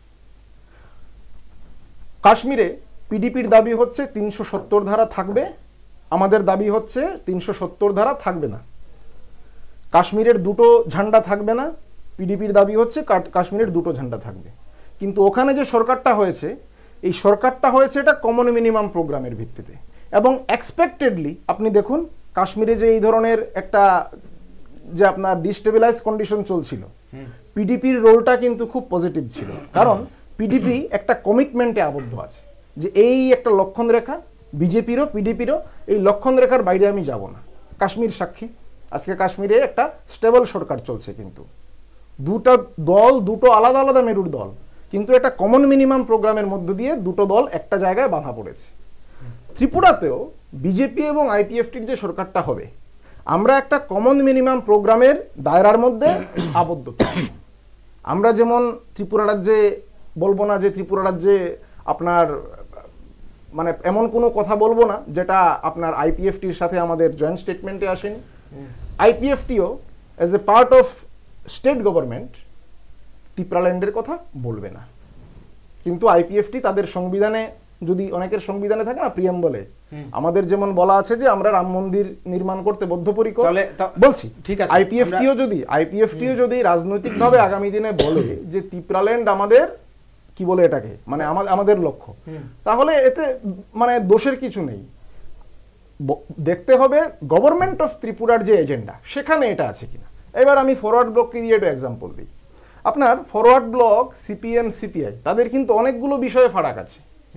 কাশ্মীরে পিডিপির দাবি হচ্ছে 370 ধারা থাকবে, আমাদের দাবি হচ্ছে 370 ধারা থাকবে না। কাশ্মীরের দুটো ঝান্ডা থাকবে না, পিডিপির দাবি হচ্ছে কাশ্মীরের দুটো ঝান্ডা থাকবে। কিন্তু ওখানে যে সরকারটা হয়েছে, এই সরকারটা হয়েছে এটা কমন মিনিমাম প্রোগ্রামের ভিত্তিতে, এবং এক্সপেক্টেডলি আপনি দেখুন কাশ্মীরে যে এই ধরনের একটা যে আপনার ডিস্টেবিলাইজ কন্ডিশন চলছিল, পিডিপির রোলটা কিন্তু খুব পজিটিভ ছিল, কারণ পিডিপি একটা কমিটমেন্টে আবদ্ধ আছে যে এই একটা লক্ষণ রেখা, বিজেপিরও পিডিপিরও এই লক্ষণ রেখার বাইরে আমি যাব না। কাশ্মীর সাক্ষী, আজকে কাশ্মীরে একটা স্টেবল সরকার চলছে, কিন্তু দুটো দল, দুটো আলাদা আলাদা মেরুর দল, কিন্তু একটা কমন মিনিমাম প্রোগ্রামের মধ্য দিয়ে দুটো দল একটা জায়গায় বাঁধা পড়েছে। ত্রিপুরাতেও বিজেপি এবং আইপিএফটির যে সরকারটা হবে, আমরা একটা কমন মিনিমাম প্রোগ্রামের দায়রার মধ্যে আবদ্ধ থাকব। আমরা যেমন ত্রিপুরা রাজ্যে বলবো না যে ত্রিপুরা রাজ্যে আপনার মানে এমন কোনো কথা বলবো না যেটা আপনার আইপিএফটির সাথে আমাদের জয়েন্ট স্টেটমেন্টে আসেনি। আইপিএফটিও as a part of state government ত্রিপুরাল্যান্ডের কথা বলবে না। কিন্তু আইপিএফটি তাদের সংবিধানে, যদি অনেকের সংবিধানে থাকে না প্রিয়াম্বলে, আমাদের যেমন বলা আছে যে আমরা রাম মন্দির নির্মাণ করতে বদ্ধপরিকর, বলছি ঠিক আছে। আইপিএফটিও যদি রাজনৈতিকভাবে আগামী দিনে বলে যে ত্রিপুরাল্যান্ড আমাদের কি বলে এটাকে, মানে আমাদের লক্ষ্য, তাহলে এতে মানে দোষের কিছু নেই। দেখতে হবে গভর্নমেন্ট অফ ত্রিপুরার যে এজেন্ডা সেখানে এটা আছে কিনা। এবার আমি ফরওয়ার্ড ব্লককে দিয়ে একটা এক্সাম্পল দিই। আপনার ফরওয়ার্ড ব্লক, সিপিএম, সিপিআই, তাদের কিন্তু অনেকগুলো বিষয়ে ফারাক আছে,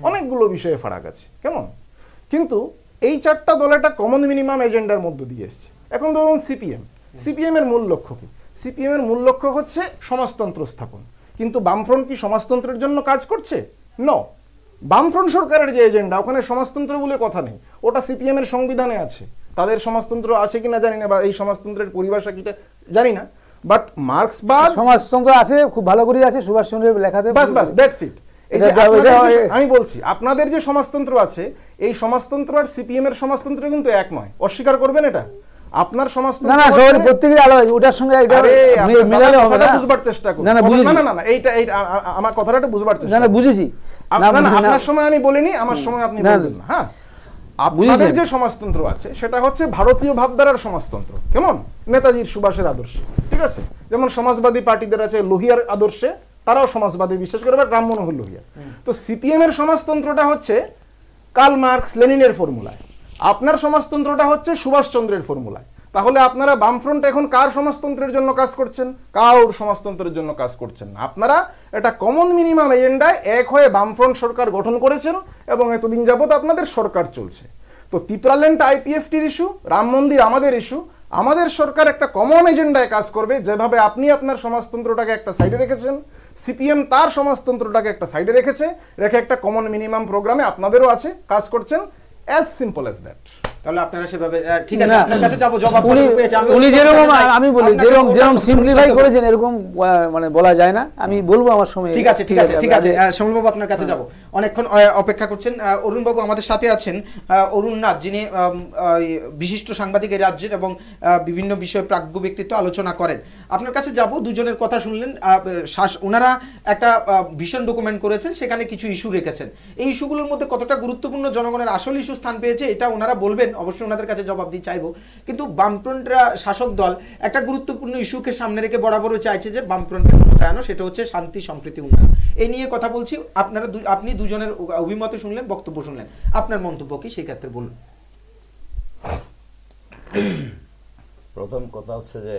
কেমন? কিন্তু এই চারটা দল একটা কমন মিনিমাম এজেন্ডার মধ্য দিয়ে এসছে। এখন ধরুন সিপিএম এর মূল লক্ষ্য কি? সিপিএম এর মূল লক্ষ্য হচ্ছে সমাজতন্ত্র স্থাপন, কিন্তু বামফ্রন্ট কি সমাজতন্ত্রের জন্য কাজ করছে? নো। বামফ্রন্ট সরকারের যে এজেন্ডা, ওখানে সমাজতন্ত্র বলে কথা নেই, ওটা সিপিএম এর সংবিধানে আছে। তাদের সমাজতন্ত্র আছে কিনা জানি না, বা এই সমাজতন্ত্রের পরিভাষা কিটা জানি না, বাট মার্ক্সবাদ সমাজতন্ত্র আছে, খুব ভালো করে আছে, সুভাষচন্দ্রের লেখাতে, বাস দ্যাটস ইট। আমি বলছি আপনাদের যে সমাজতন্ত্র আছে, এই সমাজতন্ত্র আর সিপিএম এর সমাজতন্ত্র কিন্তু এক নয়, অস্বীকার করবেন এটা? আপনার সমাজতন্ত্র না, সবার প্রত্যেকে আলাদা, ওটার সঙ্গে মিলালে হবে না, বুঝবার চেষ্টা করুন। না, এইটা আমার কথাটা বুঝবার চেষ্টা, না বুঝেছি। আপনার সময় আমি বলিনি, আমার সময় আপনি বলবেন না। হ্যাঁ, আপনাদের যে সমাজতন্ত্র আছে সেটা হচ্ছে ভারতীয় ভাবধারার সমাজতন্ত্র, কেমন নেতাজির সুভাষের আদর্শে, ঠিক আছে? যেমন সমাজবাদী পার্টিদের আছে লোহিয়ার আদর্শে, তারাও সমাজবাদী বিশেষ করে, বা রামমনোহর লোহিয়া। তো সিপিএম এর সমাজতন্ত্রটা হচ্ছে কার্ল মার্কস লেনিনের ফর্মুলায়, আপনার সমাজতন্ত্রটা হচ্ছে সুভাষচন্দ্রের ফর্মুলায়। তাহলে আপনারা বামফ্রন্ট এখন কার সমাজতন্ত্রের জন্য কাজ করছেন? কার সমাজতন্ত্রের জন্য কাজ করছেন না। আপনারা একটা কমন মিনিমাম এজেন্ডায় এক হয়ে বামফ্রন্ট সরকার গঠন করেছেন এবং এতদিন যাবত আপনাদের সরকার চলছে। তো ত্রিপুরাল্যান্ড আইপিএফটির ইস্যু, রাম মন্দির আমাদের ইস্যু, আমাদের সরকার একটা কমন এজেন্ডায় কাজ করবে। যেভাবে আপনি আপনার সমাজতন্ত্রটাকে একটা সাইডে রেখেছেন, সিপিএম তার সমাজতন্ত্রটাকে একটা সাইডে রেখে একটা কমন মিনিমাম প্রোগ্রামে আপনাদেরও আছে, কাজ করছেন। As simple as that. তাহলে আপনারা সেভাবে ঠিক আছে, আপনার কাছে যাব জবাব। উনি যেরকম, আমি বলি যেরকম সিম্পলিফাই করেছেন এরকম মানে বলা যায় না। আমি বলবো আমার সময়। ঠিক আছে শ্যামলবাবু, আপনার কাছে যাব। অনেকক্ষণ অপেক্ষা করছেন। অরুণবাবু আমাদের সাথে আছেন, অরুণ নাথ, যিনি বিশিষ্ট সাংবাদিক এই রাজ্যের এবং বিভিন্ন বিষয়ে প্রাজ্ঞ ব্যক্তিত্ব আলোচনা করেন। আপনার কাছে যাব, দুজনের কথা শুনলেন। ওনারা একটা ভীষণ ডকুমেন্ট করেছেন, সেখানে কিছু ইস্যু রেখেছেন। এই ইস্যুগুলোর মধ্যে কতটা গুরুত্বপূর্ণ জনগণের আসল ইস্যু স্থান পেয়েছে এটা ওনারা বলবেন, অবশ্যই ওনাদের কাছে জবাব দিয়ে চাইবো। কিন্তু বামফ্রন্টরা শাসক দল একটা গুরুত্বপূর্ণ ইস্যুকে সামনে রেখে বরাবরও চাইছে যে বামফ্রন্টের ক্ষমতায় আনো, সেটা হচ্ছে শান্তি, সম্প্রীতি, উন্নয়ন। এই নিয়ে কথা বলছি। আপনি দুজনের অভিমত শুনলেন, বক্তব্য শুনলেন, আপনার মন্তব্য কি সেই ক্ষেত্রে বলুন। প্রথম কথা হচ্ছে যে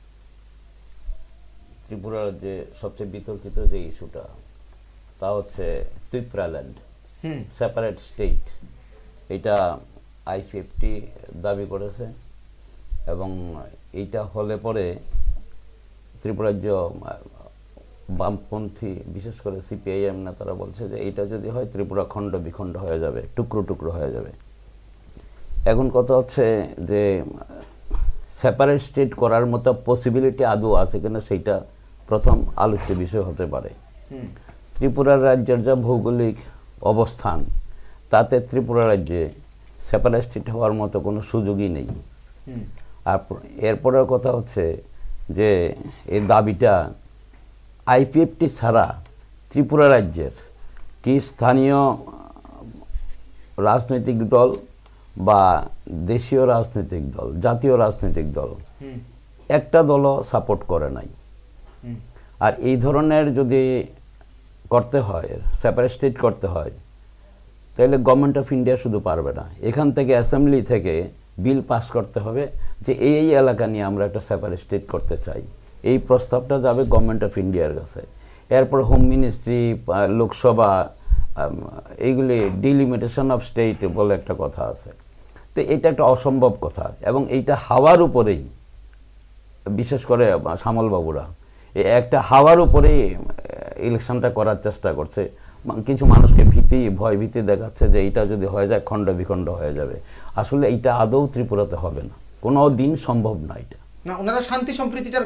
ত্রিপুরার যে সবচেয়ে বিতর্কিত যে ইস্যুটা, তা হচ্ছে ত্রিপুরাল্যান্ড সেপারেট স্টেট। এটা আইপিএফটি দাবি করেছে এবং এইটা হলে পরে ত্রিপুরাজ্য বামপন্থী বিশেষ করে সিপিআইএম নেতারা বলছে যে এটা যদি হয় ত্রিপুরা খণ্ড বিখণ্ড হয়ে যাবে, টুকরো টুকরো হয়ে যাবে। এখন কথা হচ্ছে যে সেপারেট স্টেট করার মতো পসিবিলিটি আদৌ আছে কিনা সেইটা প্রথম আলোচ্য বিষয় হতে পারে। ত্রিপুরা রাজ্যের যা ভৌগোলিক অবস্থান, তাতে ত্রিপুরা রাজ্যে সেপারেট স্টেট হওয়ার মতো কোনো সুযোগই নেই। আর এরপরের কথা হচ্ছে যে এই দাবিটা আইপিএফটি ছাড়া ত্রিপুরা রাজ্যের কি স্থানীয় রাজনৈতিক দল বা দেশীয় রাজনৈতিক দল, জাতীয় রাজনৈতিক দল, একটা দলও সাপোর্ট করে নাই। আর এই ধরনের যদি করতে হয়, সেপারেট স্টেট করতে হয়, তাহলে গভর্নমেন্ট অফ ইন্ডিয়া শুধু পারবে না, এখান থেকে অ্যাসেম্বলি থেকে বিল পাস করতে হবে যে এই এলাকা নিয়ে আমরা একটা সেপারেট স্টেট করতে চাই। এই প্রস্তাবটা যাবে গভর্নমেন্ট অফ ইন্ডিয়ার কাছে। এরপর হোম মিনিস্ট্রি, লোকসভা, এইগুলি ডিলিমিটেশন অফ স্টেট বলে একটা কথা আছে। তো এটা একটা অসম্ভব কথা এবং এইটা হাওয়ার উপরেই, বিশেষ করে শ্যামলবাবুরা একটা হাওয়ার উপরেই ইলেকশনটা করার চেষ্টা করছে। কিছু মানুষকে ভয় ভীতি দেখাচ্ছে যে এটা যদি হয়ে যায় খণ্ড বিখণ্ড হয়ে যাবে। আসলে এইটা আদৌ ত্রিপুরাতে হবে না, কোনো দিন সম্ভব না। এটা না, ওনারা শান্তি সম্প্রীতিটার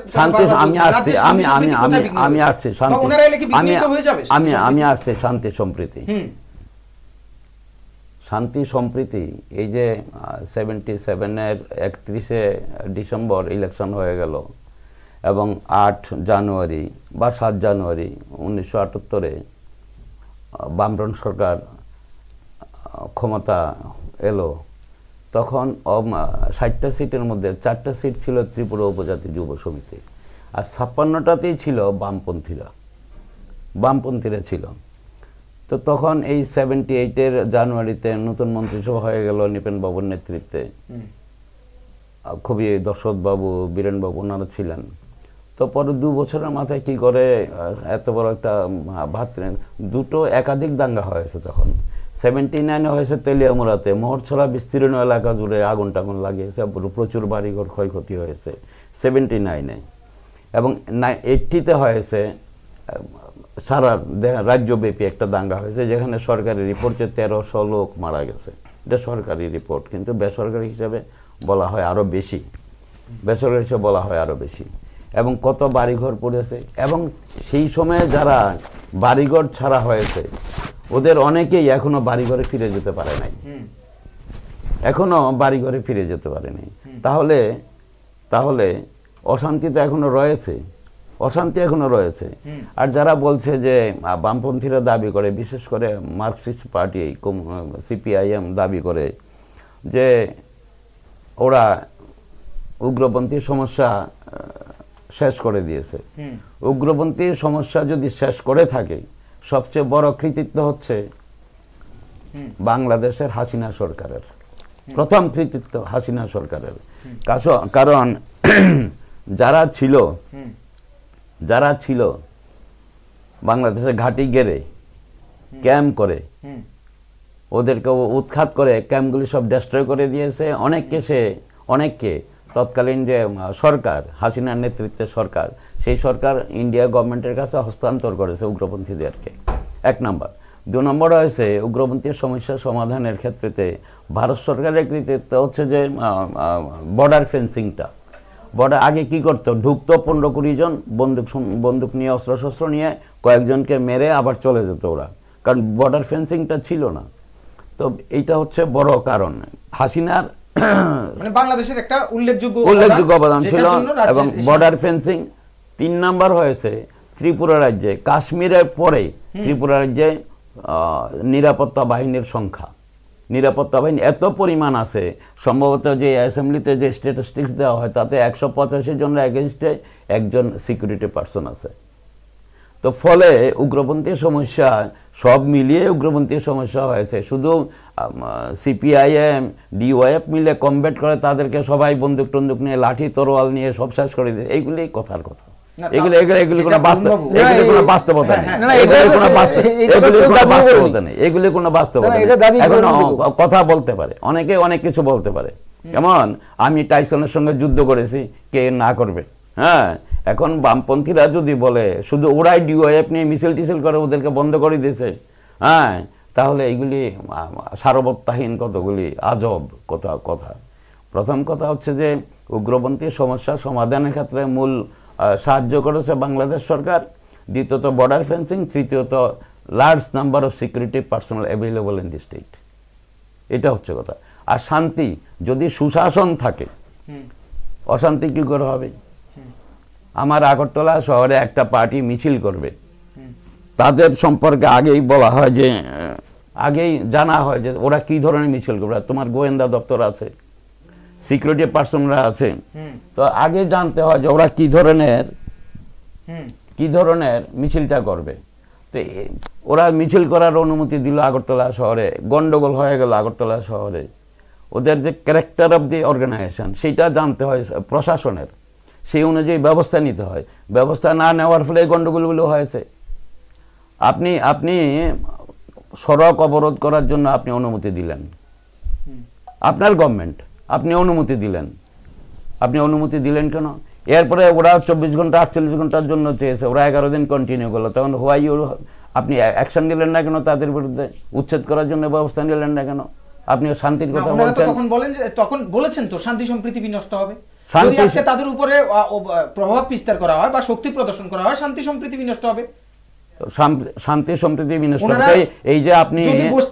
আমি আসছি শান্তি সম্প্রীতি। শান্তি সম্প্রীতি এই যে 77-এর 31শে ডিসেম্বর ইলেকশন হয়ে গেল এবং 8 জানুয়ারি বা 7 জানুয়ারি 1978-এ বামফ্রন্ট সরকার ক্ষমতা এলো। তখন 60টা সিটের মধ্যে 4টা সিট ছিল ত্রিপুরা উপজাতি যুব সমিতি, আর 56টাতেই ছিল বামপন্থীরা ছিল। তো তখন এই 78-এর জানুয়ারিতে নতুন মন্ত্রিসভা হয়ে গেল নিপেন বাবুর নেতৃত্বে। খুবই দশরথ বাবু, বীরেন বাবু ওনারা ছিলেন। তো পরে 2 বছরের মাথায় কি করে এত বড় একটা দুটো একাধিক দাঙ্গা হয়েছে। তখন 79-এ হয়েছে তেলিয়ামুড়াতে, মোহরছড়া বিস্তীর্ণ এলাকা জুড়ে আগুন টাগুন লাগিয়েছে, প্রচুর বাড়িঘর ক্ষয়ক্ষতি হয়েছে 79-এ। এবং 80-তে হয়েছে সারা রাজ্যব্যাপী একটা দাঙ্গা হয়েছে, যেখানে সরকারি রিপোর্টে 1300 লোক মারা গেছে। এটা সরকারি রিপোর্ট, কিন্তু বেসরকারি হিসাবে বলা হয় আরও বেশি, বেসরকারি হিসাবে বলা হয় আরও বেশি। এবং কত বাড়িঘর পড়েছে। এবং সেই সময়ে যারা বাড়িঘর ছাড়া হয়েছে ওদের অনেকেই এখনো বাড়িঘরে ফিরে যেতে পারে নাই, তাহলে অশান্তি তো এখনো রয়েছে, আর যারা বলছে যে বামপন্থীরা দাবি করে, বিশেষ করে মার্কসিস্ট পার্টি সিপিআইএম দাবি করে যে ওরা উগ্রপন্থী সমস্যা শেষ করে দিয়েছে। উগ্রপন্থী সমস্যা যদি শেষ করে থাকে, সবচেয়ে বড় কৃতিত্ব হচ্ছে বাংলাদেশের হাসিনা সরকারের, প্রথম কৃতিত্ব হাসিনা সরকারের। কারণ যারা ছিল বাংলাদেশে ঘাঁটি গেড়ে ক্যাম্প করে, ওদেরকে উৎখাত করে ক্যাম্পগুলি সব ডেস্ট্রয় করে দিয়েছে। অনেককে তৎকালীন যে সরকার, হাসিনার নেতৃত্বের সরকার, সেই সরকার ইন্ডিয়া গভর্নমেন্টের কাছে হস্তান্তর করেছে উগ্রপন্থীদেরকে, 1 নম্বর। 2 নম্বর হয়েছে উগ্রপন্থী সমস্যা সমাধানের ক্ষেত্রে ভারত সরকারের কৃতিত্ব হচ্ছে যে বর্ডার ফেন্সিংটা। বর্ডার আগে কি করতো, ঢুকতো 15-20 জন বন্দুক নিয়ে, অস্ত্রশস্ত্র নিয়ে, কয়েকজনকে মেরে আবার চলে যেত ওরা, কারণ বর্ডার ফেন্সিংটা ছিল না। তো এইটা হচ্ছে বড় কারণ। হাসিনার মানে বাংলাদেশের একটা উল্লেখযোগ্য অবদান ছিল এবং বর্ডার ফেন্সিং। 3 নাম্বার হয়েছে ত্রিপুরা রাজ্যে, কাশ্মীরের পরে ত্রিপুরা রাজ্যে নিরাপত্তা বাহিনীর সংখ্যা, নিরাপত্তা বাহিনী এত পরিমাণ আছে, সম্ভবত যে অ্যাসেম্বলিতে যে স্ট্যাটিস্টিক্স দেওয়া হয় তাতে 185 জনের এগেইনস্টে একজন সিকিউরিটি পার্সন আছে। তো ফলে উগ্রপন্থী সমস্যা সব মিলিয়ে উগ্রপন্থী সমস্যা হয়েছে। শুধু সিপিআইএম ডিওয়াইএফ মিলে কমব্যাট করে, তাদেরকে সবাই বন্দুক টন্দুক নিয়ে, লাঠি তরোয়াল নিয়ে সব শেষ করে দিয়েছে, এইগুলি কথার কথা। এগুলি কোনো বাস্তবতা নেই, এগুলি কোনো বাস্তবতা নেই। এখন কথা বলতে পারে অনেকে, অনেক কিছু বলতে পারে। যেমন আমি টাইসনের সঙ্গে যুদ্ধ করেছি, কে না করবে? হ্যাঁ, এখন বামপন্থীরা যদি বলে শুধু ওরাই ডিওএফ নিয়ে মিছিল টিছিল করে, ওদেরকে বন্ধ করে দিয়েছে, হ্যাঁ, তাহলে এইগুলি সারবত্তাহীন কতগুলি আজব কথা। প্রথম কথা হচ্ছে যে উগ্রপন্থী সমস্যা সমাধানের ক্ষেত্রে মূল সাহায্য করেছে বাংলাদেশ সরকার। দ্বিতীয়ত বর্ডার ফেন্সিং, তৃতীয়ত large number of security personnel available in the state. এটা হচ্ছে কথা। আর শান্তি, যদি সুশাসন থাকে, অশান্তি কি করে হবে? আমার আগরতলা শহরে একটা পার্টি মিছিল করবে, তাদের সম্পর্কে আগেই বলা হয় যে, আগেই জানা হয় যে ওরা কি ধরনের মিছিল করবে। তোমার গোয়েন্দা দপ্তর আছে, সিকিউরিটি পার্সনরা আছে, তো আগে জানতে হয় যে ওরা কি ধরনের মিছিলটা করবে। তো ওরা মিছিল করার অনুমতি দিল আগরতলা শহরে, গন্ডগোল হয়ে গেল আগরতলা শহরে। ওদের যে ক্যারেক্টার অফ দি অর্গানাইজেশন, সেইটা জানতে হয় প্রশাসনের, সেই অনুযায়ী ব্যবস্থা নিতে হয়। ব্যবস্থা না নেওয়ার ফলে গন্ডগোলগুলো হয়েছে। আপনি সড়ক অবরোধ করার জন্য আপনি অনুমতি দিলেন, আপনার গভর্নমেন্ট, আপনি অনুমতি দিলেন কেন? এরপরে ওরা 24 ঘন্টা 48 ঘন্টার জন্য চেয়েছে, ওরা 11 দিন কন্টিনিউ করলো, তখন আপনি অ্যাকশন নিলেন না কেন? তাদের বিরুদ্ধে উচ্ছেদ করার জন্য ব্যবস্থা নিলেন না কেন? আপনি শান্তির কথা বলছেন, তখন বলেছেন তো শান্তি সম্প্রীতি বিনষ্ট হবে। যদি আজকে তাদের উপরে প্রভাব বিস্তার করা হয় বা শক্তি প্রদর্শন করা হয়, শান্তি সম্প্রীতি বিনষ্ট হবে। শান্তি সম্প্রীতি বিনষ্ট হবে। এই যে আপনি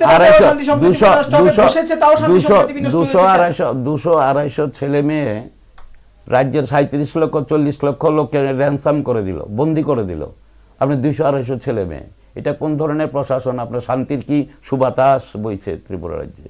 200-250 ছেলে মেয়ে, রাজ্যের 37 লক্ষ 40 লক্ষ লোককে র্যানসাম করে দিল, বন্দি করে দিল, আপনি 200-250 ছেলে মেয়ে, এটা কোন ধরনের প্রশাসন? আপনার শান্তির কি সুবাতাস বইছে ত্রিপুরা রাজ্যে?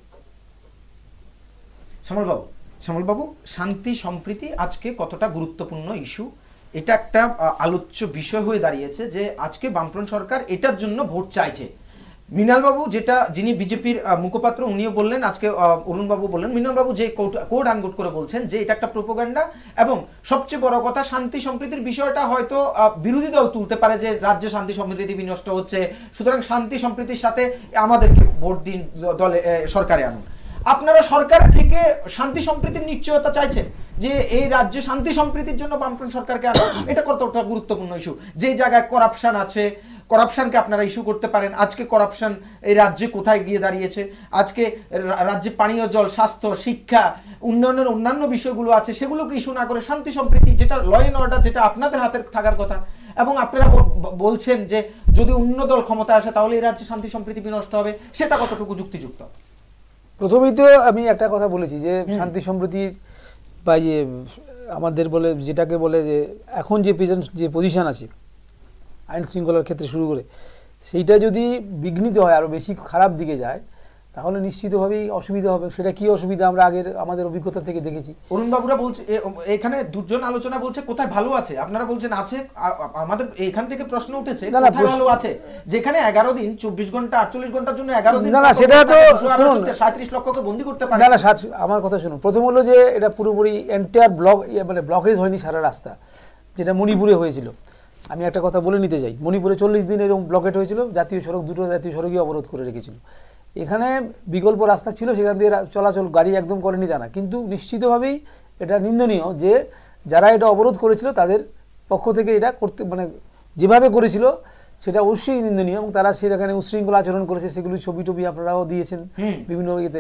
শ্যামল বাবু, শান্তি সম্প্রীতি আজকে কতটা গুরুত্বপূর্ণ ইস্যু, এটা একটা আলোচ্য বিষয় হয়ে দাঁড়িয়েছে যে আজকে বামফ্রন্ট সরকার এটার জন্য ভোট চাইছে। মৃণাল বাবু, যিনি বিজেপির মুখপাত্র, উনিও বললেন, আজকে অরুণ বাবু বললেন, মৃণাল বাবু যে কোড আনকোড করে বলছেন যে এটা একটা প্রোপাগান্ডা, এবং সবচেয়ে বড় কথা শান্তি সম্প্রীতির বিষয়টা হয়তো বিরোধী দল তুলতে পারে যে রাজ্যে শান্তি সম্প্রীতি বিনষ্ট হচ্ছে, সুতরাং শান্তি সম্প্রীতির সাথে আমাদেরকে ভোট দিন, দলে সরকারে আনুন। আপনারা সরকার থেকে শান্তি সম্প্রীতির নিশ্চয়তা চাইছেন যে এই রাজ্যে শান্তি সম্প্রীতির জন্য বামফ্রন্ট সরকারকে আনা, এটা কতটা গুরুত্বপূর্ণ ইস্যু? যে জায়গায় করাপশন আছে, করাপশনকে আপনারা ইস্যু করতে পারেন। আজকে করাপশন এই রাজ্যে কোথায় গিয়ে দাঁড়িয়েছে? আজকে রাজ্যে পানীয় জল, স্বাস্থ্য, শিক্ষা, উন্নয়নের অন্যান্য বিষয়গুলো আছে, সেগুলোকে ইস্যু না করে শান্তি সম্প্রীতি, যেটা ল অ্যান্ড অর্ডার, যেটা আপনাদের হাতে থাকার কথা, এবং আপনারা বলছেন যে যদি অন্য দল ক্ষমতায় আসে তাহলে এই রাজ্যে শান্তি সম্প্রীতি বিনষ্ট হবে, সেটা কতটুকু যুক্তিযুক্ত? প্রথমেই তো আমি একটা কথা বলেছি যে শান্তি সম্প্রীতির বা আমাদের বলে, যেটাকে বলে যে এখন যে পজিশন আছে আইন শৃঙ্খলার ক্ষেত্রে শুরু করে, সেইটা যদি বিঘ্নিত হয়, আরও বেশি খারাপ দিকে যায়, তাহলে নিশ্চিতভাবেই অসুবিধা হবে। সেটা কি অসুবিধা আমরা আমাদের অভিজ্ঞতা থেকে দেখেছি। অরুণ বাবুরা বলছে এখানে দুজন আলোচনা বলছে কোথায় ভালো আছে, আপনারা বলছেন আছে। আমাদের এখান থেকে প্রশ্ন উঠেছে কোথায় ভালো আছে, যেখানে 11 দিন 24 ঘন্টা 48 ঘন্টার জন্য 11 দিন না সেটা তো শুনুন 37 লক্ষকে বন্দী করতে পারে না। আমার কথা শুনুন, প্রথম হলো যে এটা পুরোপুরি এন্টায়ার মানে ব্লকেজ হয়নি সারা রাস্তা, যেটা মণিপুরে হয়েছিল। আমি একটা কথা বলে নিতে চাই, মণিপুরে 40 দিন এরকম ব্লকেট হয়েছিল, জাতীয় সড়ক দুটো জাতীয় সড়কই অবরোধ করে রেখেছিল। এখানে বিকল্প রাস্তা ছিল, সেখান দিয়ে চলাচল গাড়ি একদম করেনি তা না, কিন্তু নিশ্চিতভাবেই এটা নিন্দনীয় যে যারা এটা অবরোধ করেছিল তাদের পক্ষ থেকে এটা করতে মানে যেভাবে করেছিল সেটা অবশ্যই নিন্দনীয়, এবং তারা সেখানে উশৃঙ্খল আচরণ করেছে, সেগুলো ছবি টবি আপনারাও দিয়েছেন বিভিন্ন ইয়েতে।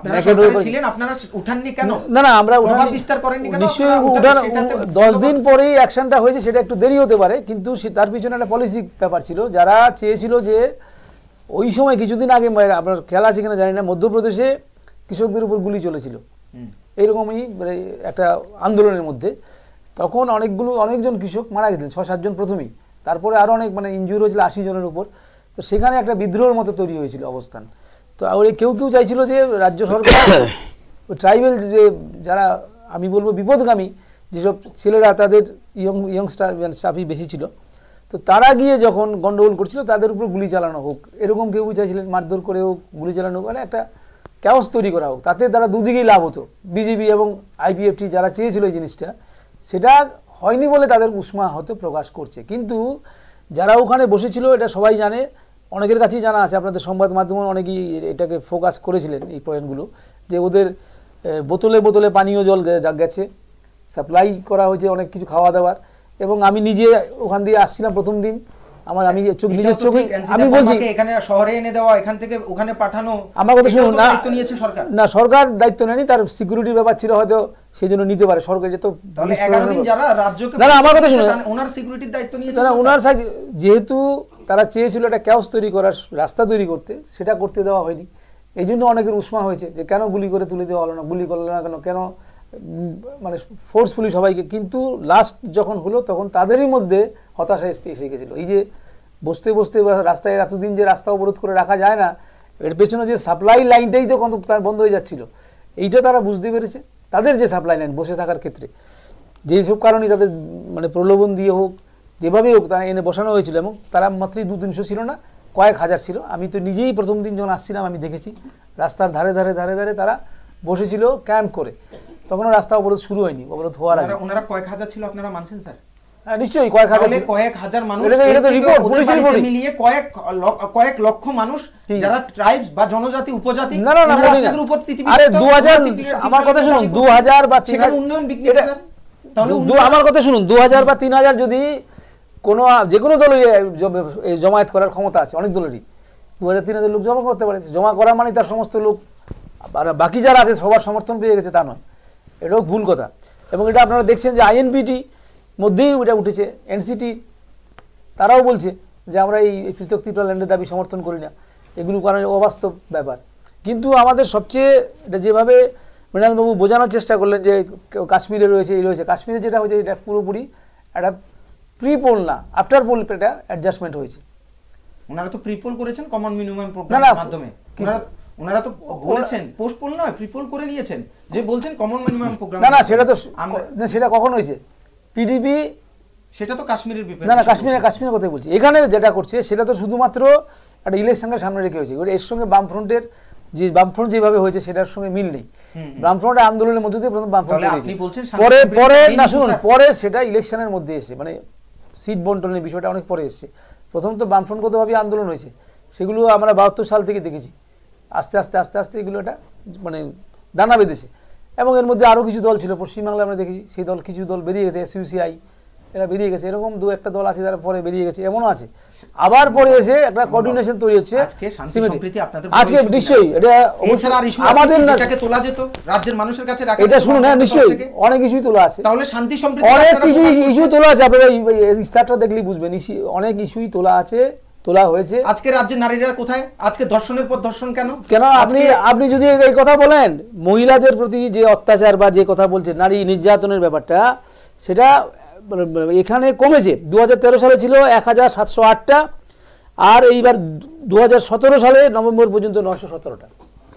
না আমরা নিশ্চয়ই উঠান 10 দিন পরেই অ্যাকশনটা হয়েছে, সেটা একটু দেরি হতে পারে, কিন্তু তার পিছনে একটা পলিসি ব্যাপার ছিল। যারা চেয়েছিল যে ওই সময় কিছুদিন আগে আপনার খেলা আছে কিনা জানি না, মধ্যপ্রদেশে কৃষকদের উপর গুলি চলেছিল এইরকমই একটা আন্দোলনের মধ্যে, তখন অনেকজন কৃষক মারা গেছিলেন, 6-7 জন প্রথমেই, তারপরে আরও অনেক মানে ইনজুরি হয়েছিল 80 জনের উপর। তো সেখানে একটা বিদ্রোহের মতো তৈরি হয়েছিল অবস্থান। তো ওই কেউ চাইছিল যে রাজ্য সরকার ট্রাইবেল যে যারা আমি বলবো বিপদগামী যেসব ছেলেরা, তাদের ইয়ংস্টার স্টাফই বেশি ছিল, তো তারা গিয়ে যখন গন্ডগোল করছিল তাদের উপর গুলি চালানো হোক, এরকম কেউ চাইছিলেন, মারধর করে হোক, গুলি চালানো হোক, মানে একটা ক্যাওস তৈরি করা হোক, তাতে তারা দুদিকেই লাভ হতো। বিজেপি এবং আইপিএফটি যারা চেয়েছিল এই জিনিসটা, সেটা হয়নি বলে তাদের উষ্মা হতে প্রকাশ করছে। কিন্তু যারা ওখানে বসেছিল এটা সবাই জানে, অনেকের কাছেই জানা আছে, আপনাদের সংবাদ মাধ্যমে অনেকেই এটাকে ফোকাস করেছিলেন এই পয়েন্টগুলো, যে ওদের বোতলে বোতলে পানীয় জল গেছে, সাপ্লাই করা হয়েছে অনেক কিছু খাওয়া দাওয়ার। এবং আমি নিজে ওখান দিয়ে আসছিলাম প্রথম দিন, আমি নিজের চোখে আমি বলছি এখানে শহরে এনে দেওয়া, এখান থেকে ওখানে পাঠানো, আমার কথা শুনুন না, দায়িত্ব নিয়েছে সরকার না, সরকার দায়িত্ব নেয়নি, তার সিকিউরিটির ব্যাপার ছিল হয়তো, সেই জন্য নিতে পারে সরকার। যে তো 11 দিন যারা রাজ্যকে না আমার কথা শুনুন, ওনার সিকিউরিটির দায়িত্ব নিয়েছে না ওনার যেহেতু তারা চেয়েছিল একটা ক্যাওস তৈরি করার, রাস্তা তৈরি করতে, সেটা করতে দেওয়া হয়নি। এই জন্য অনেকের উষ্মা হয়েছে যে কেন গুলি করে তুলে দেওয়া হলো না, গুলি করলো না কেন মানে ফোর্সফুলি সবাইকে। কিন্তু লাস্ট যখন হলো তখন তাদেরই মধ্যে হতাশা এসে গেছিলো। এই যে বসতে বসতে রাস্তায় এতদিন যে রাস্তা অবরোধ করে রাখা যায় না, এর পেছনে যে সাপ্লাই লাইনটাই তো বন্ধ হয়ে যাচ্ছিল, এইটা তারা বুঝতে পেরেছে। তাদের যে সাপ্লাই লাইন বসে থাকার ক্ষেত্রে যেসব কারণে তাদের মানে প্রলোভন দিয়ে হোক, যেভাবেই হোক তারা এনে বসানো হয়েছিল, এবং তারা মাত্র 200-300 ছিল না, কয়েক হাজার ছিল। আমি তো নিজেই প্রথম দিন যখন আসছিলাম আমি দেখেছি রাস্তার ধারে ধারে ধারে ধারে তারা বসেছিল ক্যাম্প করে। তখনও রাস্তা অবরোধ শুরু হয়নি, অবরোধ হওয়ার আগে। ওনারা কয়েক হাজার ছিল, আপনারা মানছেন স্যার? নিশ্চয়ই কয়েক হাজার মানুষ, মিলিয়ে কয়েক লক্ষ মানুষ যারা ট্রাইবস বা জনজাতি উপজাতি। না আরে 2000 আমার কথা শুনুন, 2000 বা 3000 উন্নয়ন বিঘ্নিত স্যার। তাহলে আমার কথা শুনুন, 2000 বা 3000 যদি যে কোনো দল জমায়েত করার ক্ষমতা আছে, অনেক দলেরই 2000-3000 লোক জমা করতে পারে। জমা করা মানে তার সমস্ত লোক বাকি যারা আছে সবার সমর্থন পেয়ে গেছে তা নয়, এটাও ভুল কথা। এবং এটা আপনারা দেখছেন যে আইএনপিটি মধ্যেই এটা উঠেছে, এনসিটি তারাও বলছে যে আমরা এই পৃথক ত্রিপুরা ল্যান্ডের দাবি সমর্থন করি না, এগুলো কারণে অবাস্তব ব্যাপার। কিন্তু আমাদের সবচেয়ে এটা যেভাবে মৃণালবাবু বোঝানোর চেষ্টা করলেন যে কাশ্মীরে রয়েছে, এই রয়েছে, কাশ্মীরে যেটা হয়েছে এটা পুরোপুরি একটা প্রি পোল না, আফটার পোল এটা অ্যাডজাস্টমেন্ট হয়েছে। ওনারা তো প্রি পোল করেছেন কমন মিনিমাম প্রোগ্রামের মাধ্যমে, ওনারা তো বলেছেন পোস্ট পোল নয়, প্রি পোল করে নিয়েছেন, যে বলছেন কমন মিনিমাম প্রোগ্রাম। না সেটা তো সেটা কখন হয়েছে? পিডিপি সেটা তো কাশ্মীরের বিপরীত। না কাশ্মীরের কথাই বলছি। এখানে যেটা করছে সেটা তো শুধুমাত্র একটা ইলেকশনকে সামনে রেখে হয়েছে, এর সঙ্গে বামফ্রন্টের যে বামফ্রন্ট যেভাবে হয়েছে সেটার সঙ্গে মিল নেই। বামফ্রন্টের আন্দোলনের মধ্যে দিয়ে প্রথম বামফ্রন্ট পরে না শুনুন, পরে সেটা ইলেকশনের মধ্যে এসে মানে সিট বন্টনের বিষয়টা অনেক পরে এসছে। প্রথম তো বামফ্রন্টগতভাবে আন্দোলন হয়েছে, সেগুলো আমরা 72 সাল থেকে দেখেছি। আস্তে আস্তে আস্তে আস্তে এগুলো এটা মানে দানা বেঁধেছে। এবং এর মধ্যে আরও কিছু দল ছিল পশ্চিমবাংলায় আমরা দেখি, সেই দল কিছু দল বেরিয়ে গেছে, এসইউসিআই এরা বেরিয়ে গেছে, এরকম 2-1টা দল আছে যারা পরে বেরিয়ে গেছে, এমনও আছে। আবার পরে এসে একটা কোঅর্ডিনেশন তৈরি হচ্ছে। আজকে নিশ্চয়ই এটা আমাদের তোলা যেত রাজ্যের মানুষের কাছে, এটা শুনুন, হ্যাঁ নিশ্চয়ই অনেক ইস্যুই তোলা আছে, তাহলে শান্তি সম্প্রীতি অনেক কিছু ইস্যু তোলা আছে। আপনারা ইস্তারটা দেখলেই বুঝবেন, অনেক ইস্যুই তোলা আছে, তোলা হয়েছে। আজকে রাজ্যের নারীরা কোথায়? আজকে ধর্ষণের পর ধর্ষণ কেন? আপনি যদি এই কথা বলেন, মহিলাদের প্রতি যে অত্যাচার বা যে কথা বলছে নারী নির্যাতনের ব্যাপারটা, সেটা এখানে কমেছে। 2013 সালে ছিল 1708টা, আর এইবার 2017 সালে নভেম্বর পর্যন্ত 917টা।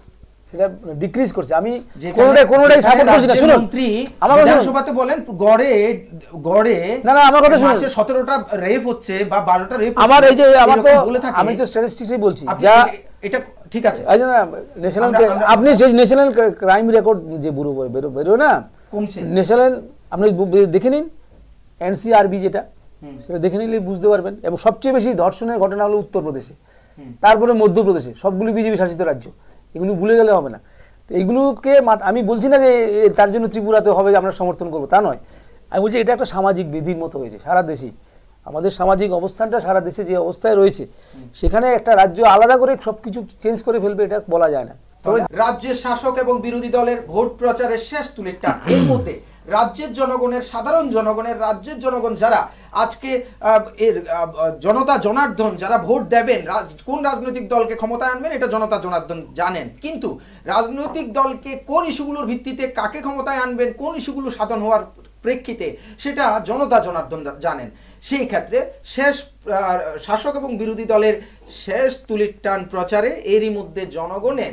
সেটা ডিক্রিজ করছে। আমি যেখানে কোনোটাই সাপোর্ট করছি না। শুনুন, মন্ত্রী আমার কথা বিধানসভাতে বলেন গড়ে না আমার কথা শুনুন, মাসে 17টা রেপ হচ্ছে বা 12টা রেপ হচ্ছে, আমার এই যে আমি তো স্ট্যাটিস্টিক্সই বলছি যা এটা ঠিক আছে। আচ্ছা না, ন্যাশনাল আপনি সেই ন্যাশনাল ক্রাইম রেকর্ড যে ব্যুরো বেরো না কমছে, ন্যাশনাল আপনি দেখে নিন, এনসিআরবি যেটা, সেটা দেখে নিলে বুঝতে পারবেন। এবং সবচেয়ে বেশি ধর্ষণের ঘটনা হলো উত্তরপ্রদেশে, তারপরে মধ্যপ্রদেশে, সবগুলো বিজেপি শাসিত রাজ্য, এগুলো ভুলে গেলে হবে না। তো এইগুলোকে আমি বলছি না যে তার জন্য ত্রিপুরাতে হবে আমরা সমর্থন করবো, তা নয়। আমি বলছি এটা একটা সামাজিক বিধির মতো হয়েছে সারা দেশেই। আমাদের সামাজিক অবস্থানটা সারা দেশে যে অবস্থায় রয়েছে, সেখানে একটা রাজ্য আলাদা করে সবকিছু চেঞ্জ করে ফেলবে, এটা বলা যায় না। তবে রাজ্যের শাসক এবং বিরোধী দলের ভোট প্রচারের শেষ তুলিটা এর মধ্যে রাজ্যের জনগণের, সাধারণ জনগণের, রাজ্যের জনগণ যারা আজকে এর জনতা জনার্দন যারা ভোট দেবেন, কোন রাজনৈতিক দলকে ক্ষমতায় আনবেন এটা জনতা জনার্দন জানেন, কিন্তু রাজনৈতিক দলকে কোন ইস্যুগুলোর ভিত্তিতে কাকে ক্ষমতায় আনবেন, কোন ইস্যুগুলো সাধন হওয়ার প্রেক্ষিতে সেটা জনতা জনার্দন জানেন। সেই ক্ষেত্রে শেষ শাসক এবং বিরোধী দলের শেষ তুলির টান প্রচারে এরই মধ্যে জনগণের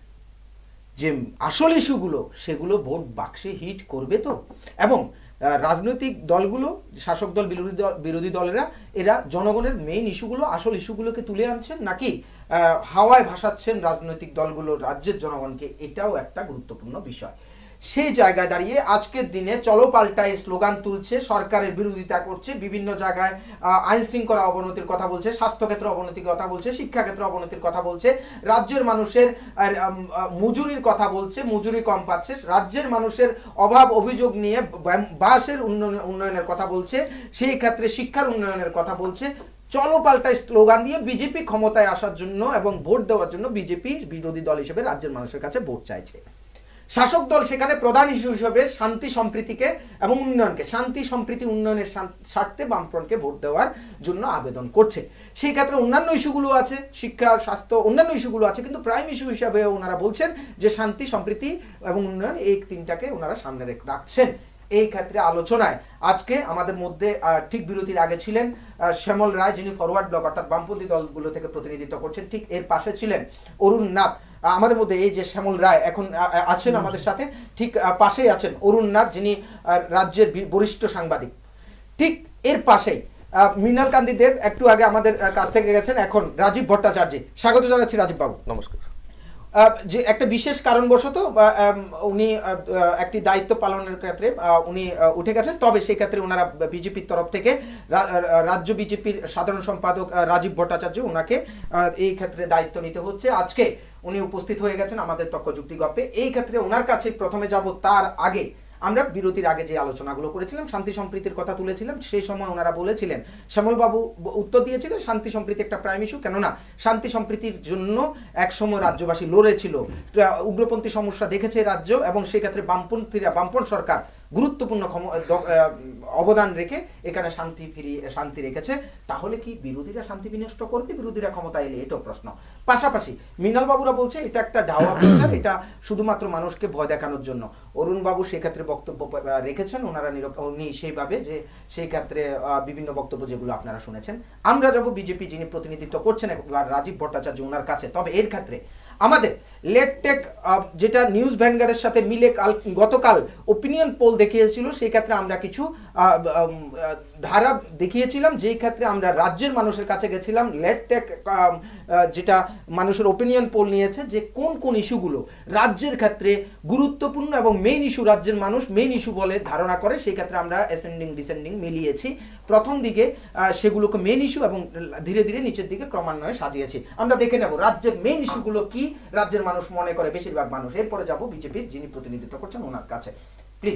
যে আসল ইস্যুগুলো সেগুলো ভোট বাক্সে হিট করবে তো। এবং রাজনৈতিক দলগুলো, শাসক দল, বিরোধী দলেরা, এরা জনগণের মেইন ইস্যুগুলো, আসল ইস্যুগুলোকে তুলে আনছেন নাকি হাওয়ায় ভাসাচ্ছেন রাজনৈতিক দলগুলো রাজ্যের জনগণকে, এটাও একটা গুরুত্বপূর্ণ বিষয়। সেই জায়গায় দাঁড়িয়ে আজকের দিনে চলো পাল্টায় স্লোগান তুলছে, সরকারের বিরোধিতা করছে, বিভিন্ন জায়গায় আইন শৃঙ্খলা অবনতির কথা বলছে, স্বাস্থ্যক্ষেত্রে অবনতির কথা বলছে, শিক্ষাক্ষেত্রে অবনতির কথা বলছে, রাজ্যের মানুষের মজুরির কথা বলছে, মজুরি কম পাচ্ছে, রাজ্যের মানুষের অভাব অভিযোগ নিয়ে বাসের উন্নয়নের কথা বলছে, সেই ক্ষেত্রে শিক্ষার উন্নয়নের কথা বলছে। চলো পাল্টায় স্লোগান দিয়ে বিজেপি ক্ষমতায় আসার জন্য এবং ভোট দেওয়ার জন্য বিজেপি বিরোধী দল হিসেবে রাজ্যের মানুষের কাছে ভোট চাইছে। শাসক দল সেখানে প্রধান ইস্যু হিসেবে শান্তি সম্প্রীতিকে এবং উন্নয়নকে, শান্তি সম্প্রীতি উন্নয়নের স্বার্থে বামফ্রন্টকে ভোট দেওয়ার জন্য আবেদন করছে। সেই ক্ষেত্রে অন্যান্য ইস্যুগুলো আছে, শিক্ষা, স্বাস্থ্য, অন্যান্য ইস্যুগুলো আছে, কিন্তু প্রাইম ইস্যু হিসাবে ওনারা বলছেন যে শান্তি সম্প্রীতি এবং উন্নয়ন, এই তিনটাকে ওনারা সামনে রাখছেন। এই ক্ষেত্রে আলোচনায় আজকে আমাদের মধ্যে ঠিক বিরতির আগে ছিলেন শ্যামল রায়, যিনি ফরওয়ার্ড ব্লক অর্থাৎ বামপন্থী দলগুলো থেকে প্রতিনিধিত্ব করছেন। ঠিক এর পাশে ছিলেন অরুণ নাথ। আমাদের মধ্যে এই যে শ্যামল রায় এখন আছেন আমাদের সাথে, ঠিক পাশেই আছেন অরুণ নাথ, যিনি রাজ্যের বরিষ্ঠ সাংবাদিক। ঠিক এর পাশেই মৃণাল কান্তি দেব একটু আগে আমাদের কাছ থেকে গেছেন, এখন রাজীব ভট্টাচার্য। স্বাগত জানাচ্ছি রাজীব বাবু। নমস্কার। যে একটা বিশেষ কারণবশত উনি একটি দায়িত্ব পালনের ক্ষেত্রে উনি উঠে গেছেন, তবে সেই ক্ষেত্রে ওনারা বিজেপির তরফ থেকে রাজ্য বিজেপির সাধারণ সম্পাদক রাজীব ভট্টাচার্য, ওনাকে এই ক্ষেত্রে দায়িত্ব নিতে হচ্ছে। আজকে উনি উপস্থিত হয়ে গেছেন আমাদের তর্ক যুক্তি গল্পে। এই ক্ষেত্রে ওনার কাছে প্রথমে যাব, তার আগে আমরা বিরতির আগে যে আলোচনাগুলো করেছিলাম, শান্তি সম্প্রীতির কথা তুলেছিলাম, সেই সময় ওনারা বলেছিলেন, শ্যামলবাবু উত্তর দিয়েছিলেন শান্তি সম্প্রীতি একটা প্রাইম ইস্যু, কেননা শান্তি সম্প্রীতির জন্য একসময় রাজ্যবাসী লড়েছিল, উগ্রপন্থী সমস্যা দেখেছে রাজ্য, এবং সেই ক্ষেত্রে বামপন্থী সরকার গুরুত্বপূর্ণ অবদান রেখে এখানে শান্তি রেখেছে। তাহলে কি বিরোধীরা শান্তি বিনষ্ট করবে বিরোধীরা ক্ষমতা এলে? এটাও প্রশ্ন। পাশাপাশি মৃণাল বাবুরা বলছে এটা একটা ঢাওয়া প্রচার, এটা শুধুমাত্র মানুষকে ভয় দেখানোর জন্য। অরুণ বাবু সেক্ষেত্রে বক্তব্য রেখেছেন, উনি সেইভাবে যে সেই ক্ষেত্রে বিভিন্ন বক্তব্য যেগুলো আপনারা শুনেছেন। আমরা যাব বিজেপি যিনি প্রতিনিধিত্ব করছেন রাজীব ভট্টাচার্য, ওনার কাছে। তবে এর ক্ষেত্রে আমাদের লেটটেক যেটা নিউজ ভ্যানগার্ডের সাথে মিলে গতকাল ওপিনিয়ন পোল দেখিয়েছিল, সেই ক্ষেত্রে আমরা কিছু ধারা দেখিয়েছিলাম, যেই ক্ষেত্রে আমরা রাজ্যের মানুষের কাছে গেছিলাম। লেটটেক যেটা মানুষের ওপিনিয়ন পোল নিয়েছে যে কোন কোন ইস্যুগুলো রাজ্যের ক্ষেত্রে গুরুত্বপূর্ণ এবং মেইন ইস্যু, রাজ্যের মানুষ মেইন ইস্যু বলে ধারণা করে, সেই ক্ষেত্রে আমরা অ্যাসেন্ডিং ডিসেন্ডিং মিলিয়েছি। প্রথম দিকে সেগুলোকে মেইন ইস্যু এবং ধীরে ধীরে নিচের দিকে ক্রমান্বয়ে সাজিয়েছি। আমরা দেখে নেব রাজ্যের মেইন ইস্যুগুলো কি রাজ্যের মানুষ মনে করে, বেশিরভাগ মানুষ। এরপরে যাব বিজেপির যিনি প্রতিনিধিত্ব করছেন ওনার কাছে। প্লিজ।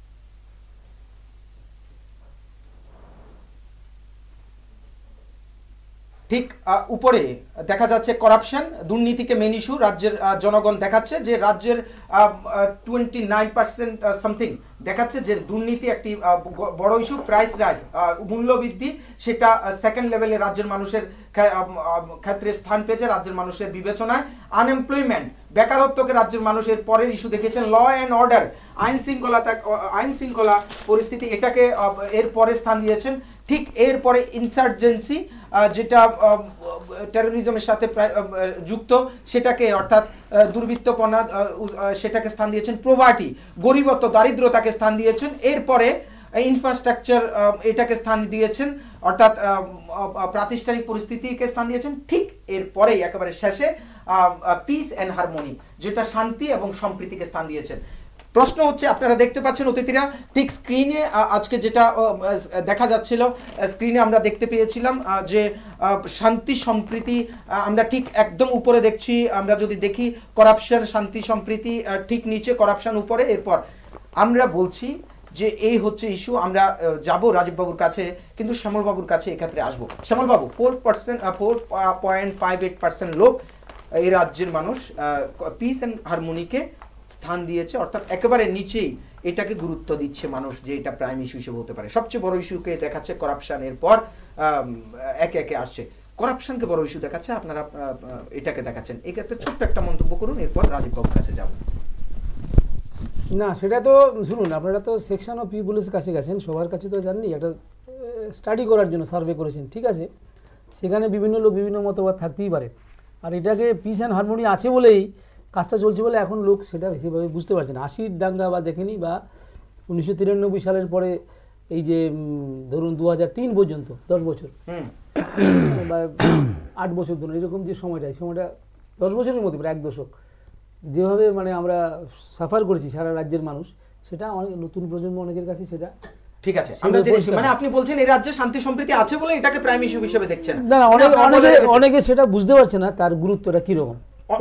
ঠিক উপরে দেখা যাচ্ছে করাপশন, দুর্নীতিকে মেন ইস্যু রাজ্যের জনগণ দেখাচ্ছে, যে রাজ্যের 29% সামথিং দেখাচ্ছে যে দুর্নীতি একটি বড় ইস্যু। প্রাইস রাইজ, মূল্যবৃদ্ধি, সেটা সেকেন্ড লেভেলে রাজ্যের মানুষের ক্ষেত্রে স্থান পেয়েছে রাজ্যের মানুষের বিবেচনায়। আনএমপ্লয়মেন্ট, বেকারত্বকে রাজ্যের মানুষের পরের ইস্যু দেখেছেন। ল অ্যান্ড অর্ডার, আইন শৃঙ্খলা পরিস্থিতি, এটাকে এর পরে স্থান দিয়েছেন। ঠিক এরপরে ইনসার্জেন্সি, যেটা টেরোরিজমের সাথে যুক্ত সেটাকে অর্থাৎ দুর্বৃত্তপনা সেটাকে স্থান দিয়েছেন, প্রভার্টি গরিবত্ব দারিদ্রতাকে স্থান দিয়েছেন, এরপরে ইনফ্রাস্ট্রাকচার এটাকে স্থান দিয়েছেন অর্থাৎ প্রাতিষ্ঠানিক পরিস্থিতিকে স্থান দিয়েছেন, ঠিক এরপরেই একেবারে শেষে পিস অ্যান্ড হারমোনি যেটা শান্তি এবং সম্প্রীতিকে স্থান দিয়েছেন। প্রশ্ন হচ্ছে, আপনারা দেখতে পাচ্ছেন অতিথিরা ঠিক স্ক্রিনে আজকে যেটা দেখা যাচ্ছিল, স্ক্রিনে আমরা দেখতে পেয়েছিলাম যে শান্তি সম্প্রীতি আমরা ঠিক একদম উপরে দেখছি, আমরা যদি দেখি করাপশন শান্তি সম্প্রীতি ঠিক নিচে, করাপশন উপরে, এরপর আমরা বলছি যে এই হচ্ছে ইস্যু। আমরা যাব রাজীব বাবুর কাছে, কিন্তু শ্যামল বাবুর কাছে এক্ষেত্রে আসবো। শ্যামল বাবু, 4.58% লোক এই রাজ্যের মানুষ পিস অ্যান্ড হারমোনিকে স্থান দিয়েছে, অর্থাৎ একেবারে নিচেই এটাকে গুরুত্ব দিচ্ছে মানুষ যে এটা প্রাইম ইস্যু হিসেবে হতে পারে। সবচেয়ে বড় ইস্যুকে দেখাচ্ছে করাপশন, এরপর একে একে আসছে, করাপশনকে বড় ইস্যু দেখাচ্ছে, আপনারা এটাকে দেখাচ্ছেন। এক্ষেত্রে ছোট্ট একটা মন্তব্য করুন, এরপর রাজীব বাবুর কাছে যাব। না, সেটা তো শুনুন, আপনারা তো সেকশন অফ পিপুলের কাছে গেছেন, সবার কাছে তো জাননি, একটা স্টাডি করার জন্য সার্ভে করেছেন, ঠিক আছে, সেখানে বিভিন্ন লোক বিভিন্ন মতবাদ থাকতেই পারে, আর এটাকে পিস অ্যান্ড হারমোনি আছে বলেই কাজটা চলছে বলে এখন লোক সেটা সেভাবে বুঝতে পারছে না। 80 দাঙ্গা বা দেখেনি, বা 1993 সালের পরে এই যে ধরুন 2003 পর্যন্ত 10 বছর বা 8 বছর ধরুন, এরকম যে সময়টা 10 বছরের মধ্যে প্রায় 1 দশক যেভাবে মানে আমরা সাফার করেছি সারা রাজ্যের মানুষ, সেটা অনেক নতুন প্রজন্ম অনেকের কাছে সেটা ঠিক আছে। আমরা জেনেছি, মানে আপনি বলছেন এই রাজ্যে শান্তি সম্প্রীতি আছে বলে এটাকে প্রাইম ইস্যু হিসেবে দেখছেন না। অনেকে সেটা বুঝতে পারছে না তার গুরুত্বটা কিরকম,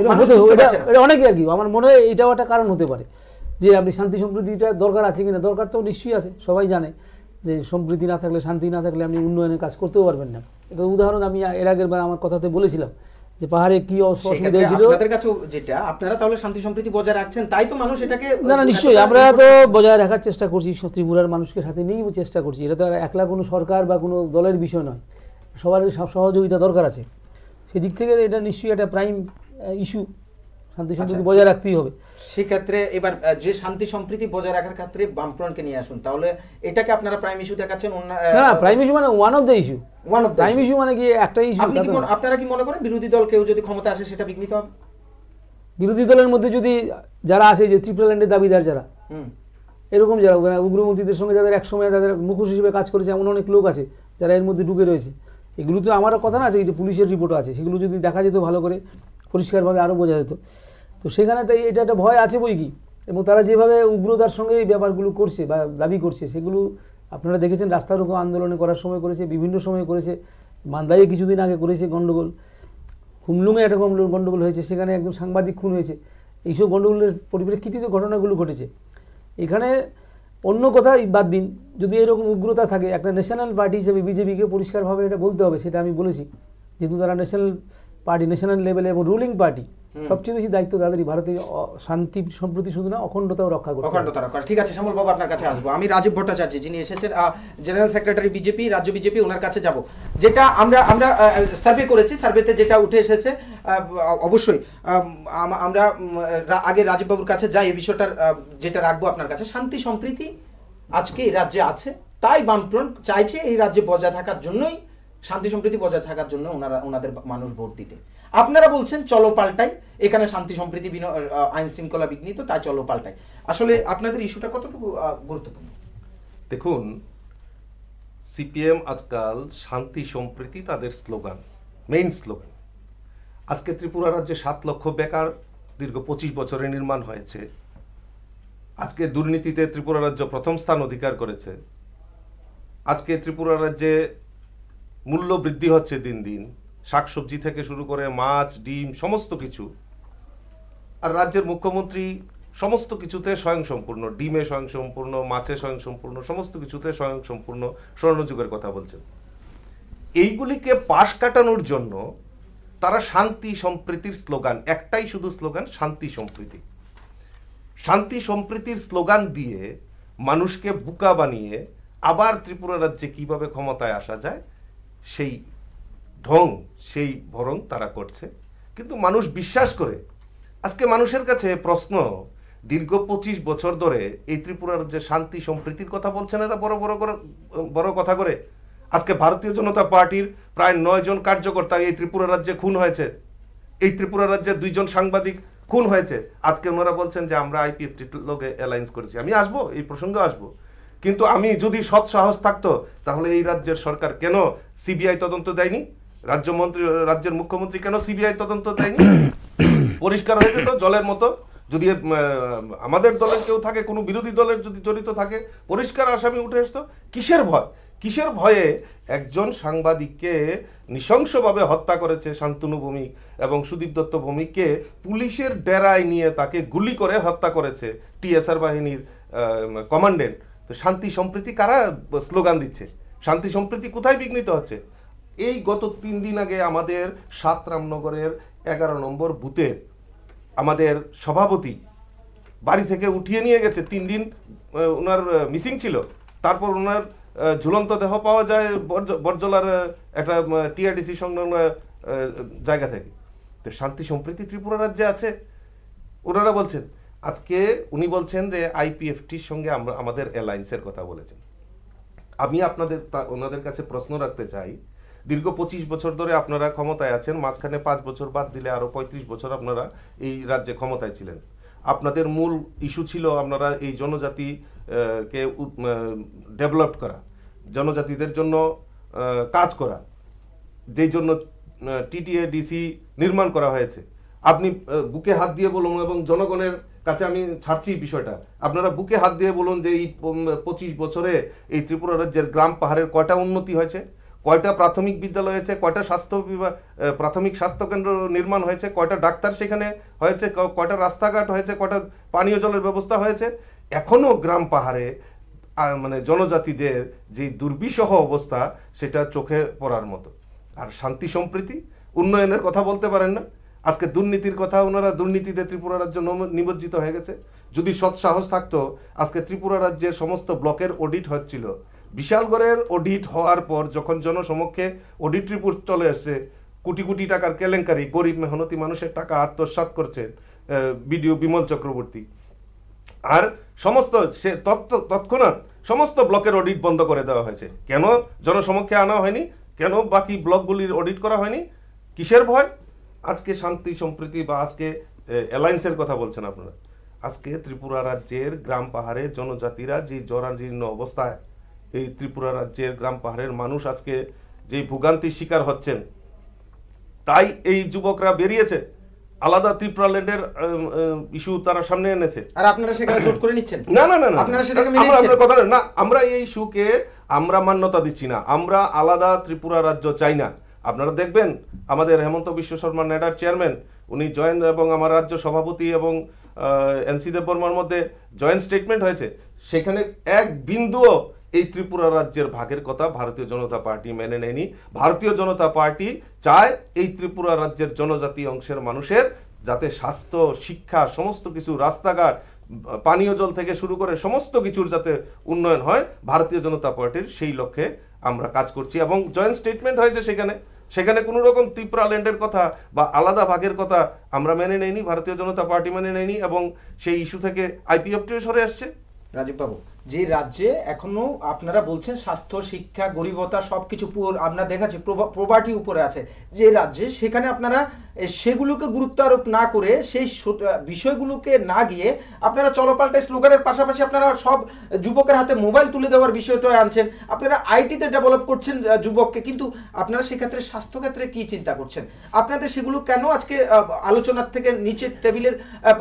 অনেকে আর কি। আমার মনে হয় এটাও একটা কারণ হতে পারে যে আপনি শান্তি সম্প্রীতিটা দরকার আছে কিনা, দরকার তো নিশ্চয়ই আছে, সবাই জানে যে সম্প্রীতি না থাকলে, শান্তি না থাকলে আপনি উন্নয়নের কাজ করতেও পারবেন না। এটা উদাহরণ আমি এর আগের বার আমার কথাতে বলেছিলাম যে পাহাড়ে কি অসুবিধা হয়েছিল। আপনাদের কাছে যেটা আপনারা তাহলে শান্তি সম্প্রীতি বজায় রাখছেন, তাই তো মানুষ এটাকে না নিশ্চয়ই আমরা তো বজায় রাখার চেষ্টা করছি, ত্রিপুরার মানুষকে সাথে নিয়েই চেষ্টা করছি। এটা তো আর একলা কোনো সরকার বা কোনো দলের বিষয় নয়, সবার সহযোগিতা দরকার আছে। সেদিক থেকে এটা নিশ্চয়ই একটা প্রাইম ইস্যু, শান্তি সম্প্রীতি বজায় রাখতেই হবে। সেক্ষেত্রে এবার যে শান্তি সম্প্রীতি বজায় রাখার ক্ষেত্রে বামফ্রন্টকে নিয়ে আসুন, তাহলে এটাকে আপনারা প্রাইম ইস্যু দেখাচ্ছেন। না, প্রাইম ইস্যু মানে one of the issue, prime issue মানে কি একটা ইস্যু। আপনারা কি মনে করেন বিরোধী দল কেউ যদি ক্ষমতা আসে সেটা বিঘ্নিত হবে? বিরোধী দলের মধ্যে যদি যারা আছে যে ত্রিপুরাল্যান্ডের দাবিদার যারা, এরকম যারা উগ্রপন্থীদের সঙ্গে যাদের একসময় তাদের মুখোশ হিসেবে কাজ করেছে, এমন অনেক লোক আছে যারা এর মধ্যে ঢুকে রয়েছে। এগুলো তো আমারও কথা না, এই যে পুলিশের রিপোর্টও আছে, সেগুলো যদি দেখা যেত ভালো করে পরিষ্কারভাবে আরও বোঝা যেত। তো সেখানে তাই এটা একটা ভয় আছে বই কি, এবং তারা যেভাবে উগ্রতার সঙ্গে এই ব্যাপারগুলো করছে বা দাবি করছে, সেগুলো আপনারা দেখেছেন রাস্তা রোকো আন্দোলনে করার সময় করেছে, বিভিন্ন সময় করেছে, মান্দাইয়ে কিছুদিন আগে করেছে গণ্ডগোল, হুমলুঙে একটা গণ্ডগোল হয়েছে, সেখানে একজন সাংবাদিক খুন হয়েছে। এইসব গণ্ডগোলের পরিপ্রেক্ষিতে যে ঘটনাগুলো ঘটেছে, এখানে অন্য কথা বাদ দিন, যদি এরকম উগ্রতা থাকে, একটা ন্যাশনাল পার্টি হিসেবে বিজেপিকে পরিষ্কারভাবে এটা বলতে হবে, সেটা আমি বলেছি, যেহেতু তারা ন্যাশনাল পার্টি, ন্যাশনাল লেভেলে এবং রুলিং পার্টি, সবচেয়ে বেশি দায়িত্ব তাদেরই ভারতীয় শান্তি সম্প্রতি শুধু না অখণ্ডতাও রক্ষা করতে, অখণ্ডতা রক্ষা। ঠিক আছে শ্যামল বাবু, আপনার কাছে আসবো। আমি রাজীব ভট্টাচার্য, যিনি এসেছেন জেনারেল সেক্রেটারি বিজেপি, রাজ্য বিজেপি, ওনার কাছে যাব। যেটা আমরা সার্ভে করেছি, সার্ভেতে যেটা উঠে এসেছে, অবশ্যই আমরা আগে রাজীব বাবুর কাছে যাই, এই বিষয়টার যেটা রাখবো আপনার কাছে। শান্তি সম্প্রীতি আজকে এই রাজ্যে আছে, তাই বামফ্রন্ট চাইছে এই রাজ্যে বজায় থাকার জন্যই, শান্তি সম্প্রীতি বজায় থাকার জন্য ওনাদের মানুষ ভোট দিতে। আপনারা বলছেন চলো পাল্টাই, এখানে শান্তি সম্প্রীতি আইন শৃঙ্খলা বিঘ্নিত, তাই চলো পাল্টাই। আসলে আপনাদের ইস্যুটা কতটুকু গুরুত্বপূর্ণ? দেখুন, সিপিএম আজকাল শান্তি সম্প্রীতি তাদের স্লোগান, মেইন স্লোগান। আজকে ত্রিপুরা রাজ্যে 7 লক্ষ বেকার দীর্ঘ 25 বছরে নির্মাণ হয়েছে। আজকে দুর্নীতিতে ত্রিপুরা রাজ্য প্রথম স্থান অধিকার করেছে। আজকে ত্রিপুরা রাজ্যে মূল্য বৃদ্ধি হচ্ছে দিন দিন, শাকসবজি থেকে শুরু করে মাছ, ডিম, সমস্ত কিছু। আর রাজ্যের মুখ্যমন্ত্রী সমস্ত কিছুতে স্বয়ংসম্পূর্ণ, ডিমে স্বয়ংসম্পূর্ণ, মাছে স্বয়ংসম্পূর্ণ, সমস্ত কিছুতে স্বয়ংসম্পূর্ণ, স্বর্ণযুগের কথা বলছেন। এইগুলিকে পাশ কাটানোর জন্য তারা শান্তি সম্প্রীতির স্লোগান, একটাই শুধু স্লোগান, শান্তি সম্প্রীতি। শান্তি সম্প্রীতির স্লোগান দিয়ে মানুষকে বোকা বানিয়ে আবার ত্রিপুরা রাজ্যে কিভাবে ক্ষমতায় আসা যায় সেই ঢং, সেই ভরং তারা করছে। কিন্তু মানুষ বিশ্বাস করে। আজকে মানুষের কাছে প্রশ্ন, দীর্ঘ 25 বছর ধরে এই ত্রিপুরা রাজ্যে শান্তি সম্প্রীতির কথা বলছেন এরা বড় কথা করে, আজকে ভারতীয় জনতা পার্টির প্রায় 9 জন কার্যকর্তা এই ত্রিপুরা রাজ্যে খুন হয়েছে, এই ত্রিপুরা রাজ্যে 2 জন সাংবাদিক খুন হয়েছে। আজকে ওনারা বলছেন যে আমরা আইপিএফটির লোকে অ্যালায়েন্স করেছি। আমি আসবো, এই প্রসঙ্গে আসবো, কিন্তু আমি যদি সৎ সাহস থাকতো তাহলে এই রাজ্যের সরকার কেন সিবিআই তদন্ত দেয়নি? রাজ্যের মুখ্যমন্ত্রী কেন সিবিআই তদন্ত দেয়নি? পরিষ্কার হয়ে যেত জলের মতো। যদি আমাদের দলের কেউ থাকে, কোনো বিরোধী দলের যদি জড়িত থাকে, পরিষ্কার আসামি উঠে আসতো। কিসের ভয়? কিসের ভয়ে একজন সাংবাদিককে নৃশংসভাবে হত্যা করেছে শান্তনু ভৌমিক এবং সুদীপ দত্ত ভৌমিককে পুলিশের ডেরায় নিয়ে তাকে গুলি করে হত্যা করেছে টিএসআর বাহিনীর কমান্ডেন্ট। তো শান্তি সম্প্রীতি কারা স্লোগান দিচ্ছে? শান্তি সম্প্রীতি কোথায় বিঘ্নিত হচ্ছে? এই গত 3 দিন আগে আমাদের 7 রামনগরের 11 নম্বর বুথের আমাদের সভাপতি বাড়ি থেকে উঠিয়ে নিয়ে গেছে। 3 দিন ওনার মিসিং ছিল, তারপর ওনার ঝুলন্ত দেহ পাওয়া যায় বরজলার একটা টিআরডিসি সংলগ্ন জায়গা থেকে। তো শান্তি সম্প্রীতি ত্রিপুরা রাজ্যে আছে ওনারা বলছেন। আজকে উনি বলছেন যে আইপিএফটির সঙ্গে আমরা আমাদের অ্যালায়েন্সের কথা বলেছেন। আমি ওনাদের কাছে প্রশ্ন রাখতে চাই, দীর্ঘ 25 বছর ধরে আপনারা ক্ষমতায় আছেন, মাঝখানে 5 বছর বাদ দিলে আরো 35 বছর আপনারা এই রাজ্যে ক্ষমতায় ছিলেন। আপনাদের মূল ইস্যু ছিল আপনারা এই জনজাতি কে ডেভেলপ করা, জনজাতিদের জন্য কাজ করা, যেই জন্য টিটিএডিসি নির্মাণ করা হয়েছে। আপনি বুকে হাত দিয়ে বলুন, এবং জনগণের কাছে আমি ছাড়ছি বিষয়টা, আপনারা বুকে হাত দিয়ে বলুন যে এই 25 বছরে এই ত্রিপুরা রাজ্যের গ্রাম পাহাড়ের কয়টা উন্নতি হয়েছে, কয়টা প্রাথমিক বিদ্যালয় হয়েছে, কয়টা প্রাথমিক স্বাস্থ্য কেন্দ্র নির্মাণ হয়েছে, কয়টা ডাক্তার সেখানে হয়েছে, কয়টা রাস্তাঘাট হয়েছে, কয়টা পানীয় জলের ব্যবস্থা হয়েছে। এখনো গ্রাম পাহাড়ে মানে জনজাতিদের যে দুর্বিষহ অবস্থা সেটা চোখে পড়ার মতো। আর শান্তি সম্প্রীতি উন্নয়নের কথা বলতে পারেন না। আজকে দুর্নীতির কথা, ওনারা দুর্নীতিতে ত্রিপুরা রাজ্য নিমজ্জিত হয়ে গেছে। যদি সৎ সাহস থাকতো, আজকে ত্রিপুরা রাজ্যের সমস্ত ব্লকের অডিট হচ্ছিল। বিশালগড়ের অডিট হওয়ার পর যখন জনসমক্ষে অডিট রিপোর্ট চলে আসছে, কোটি কোটি টাকার কেলেঙ্কারি, গরিব মেহনতি মানুষের টাকা আত্মসাৎ করছেন বিডিও বিমল চক্রবর্তী, আর সমস্ত সে তৎক্ষণাৎ সমস্ত ব্লকের অডিট বন্ধ করে দেওয়া হয়েছে। কেন জনসমক্ষে আনা হয়নি? কেন বাকি ব্লকগুলির অডিট করা হয়নি? কিসের ভয়? আজকে শান্তি সম্প্রীতি বা আজকে অ্যালায়েন্সের কথা বলছেন আপনারা। আজকে ত্রিপুরা রাজ্যের গ্রাম পাহাড়ের জনজাতিরা যে জরাজীর্ণ অবস্থায়, এই ত্রিপুরা রাজ্যের গ্রাম পাহাড়ের মানুষ আজকে যে ভোগান্তির শিকার হচ্ছেন, তাই এই যুবকরা বেরিয়েছে, আলাদা ত্রিপুরা ল্যান্ডের ইস্যু তারা সামনে এনেছে। আর আপনারা সেখানে জোট করে নিচ্ছেন? না না না, আপনারা সেটাকে মেনে নিচ্ছেন? আমরা কথা না, আমরা এই ইস্যুকে আমরা মান্যতা দিচ্ছি না। আমরা আলাদা ত্রিপুরা রাজ্য চাই না। আপনারা দেখবেন আমাদের হেমন্ত বিশ্ব শর্মা নেডার চেয়ারম্যান, উনি জয়েন্ট, এবং আমার রাজ্য সভাপতি এবং এনসি দেববর্মার মধ্যে জয়েন্ট স্টেটমেন্ট হয়েছে, সেখানে এক বিন্দুও এই ত্রিপুরা রাজ্যের ভাগের কথা ভারতীয় জনতা পার্টি মেনে নেয়নি। ভারতীয় জনতা পার্টি চায় এই ত্রিপুরা রাজ্যের জনজাতি অংশের মানুষের যাতে স্বাস্থ্য, শিক্ষা, সমস্ত কিছু, রাস্তাঘাট, পানীয় জল থেকে শুরু করে সমস্ত কিছুর যাতে উন্নয়ন হয়। ভারতীয় জনতা পার্টির সেই লক্ষ্যে আমরা কাজ করছি এবং জয়েন্ট স্টেটমেন্ট হয়েছে সেখানে কোনো রকম ত্রিপুরা ল্যান্ডের কথা বা আলাদা ভাগের কথা আমরা মেনে নেইনি, ভারতীয় জনতা পার্টি মেনে নেয়নি, এবং সেই ইস্যু থেকে আইপিএফটিও সরে আসছে। রাজীব বাবু, যে রাজ্যে এখনো আপনারা বলছেন স্বাস্থ্য, শিক্ষা, গরিবতা সবকিছু আপনারা দেখাচ্ছে প্রপার্টি উপরে আছে, যে রাজ্যে সেখানে আপনারা সেগুলোকে গুরুত্ব আরোপ না করে সেই বিষয়গুলোকে না গিয়ে আপনারা চলপাল্টায় স্লোগানের পাশাপাশি আপনারা সব যুবকের হাতে মোবাইল তুলে দেওয়ার বিষয়টা আনছেন। আপনারা আইটিতে ডেভেলপ করছেন যুবককে, কিন্তু আপনারা সেক্ষেত্রে স্বাস্থ্যক্ষেত্রে কি চিন্তা করছেন? আপনাদের সেগুলো কেন আজকে আলোচনার থেকে নিচে টেবিলের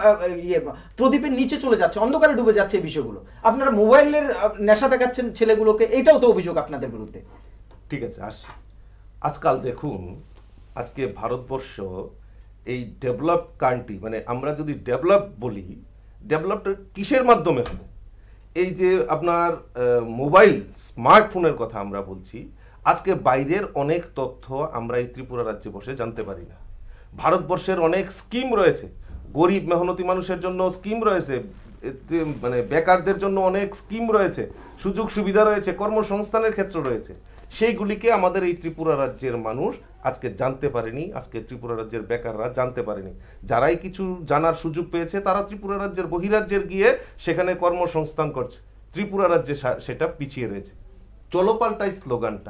প্রদীপের নিচে চলে যাচ্ছে, অন্ধকারে ডুবে যাচ্ছে এই বিষয়গুলো? আপনারা মোবাইলের নেশা দেখাচ্ছেন ছেলেগুলোকে, এটাও তো অভিযোগ আপনাদের বিরুদ্ধে। ঠিক আছে, আসছি। আজকাল দেখুন, আজকে ভারতবর্ষ এই ডেভেলপ কান্ট্রি, মানে আমরা যদি ডেভেলপ বলি, ডেভেলপটা কিসের মাধ্যমে হবে? এই যে আপনার মোবাইল, স্মার্টফোনের কথা আমরা বলছি, আজকে বাইরের অনেক তথ্য আমরা এই ত্রিপুরা রাজ্যে বসে জানতে পারি না। ভারতবর্ষের অনেক স্কিম রয়েছে, গরিব মেহনতি মানুষের জন্য স্কিম রয়েছে, মানে বেকারদের জন্য অনেক স্কিম রয়েছে, সুযোগ সুবিধা রয়েছে, কর্মসংস্থানের ক্ষেত্র রয়েছে। সেইগুলিকে আমাদের এই ত্রিপুরা রাজ্যের মানুষ আজকে জানতে পারেনি, আজকে ত্রিপুরা রাজ্যের বেকাররা জানতে পারেনি। যারাই কিছু জানার সুযোগ পেয়েছে তারা ত্রিপুরা রাজ্যের বহিরাজ্যের গিয়ে সেখানে কর্মসংস্থান করছে, ত্রিপুরা রাজ্যে সেটা পিছিয়ে রয়েছে। চলো পাল্টাই স্লোগানটা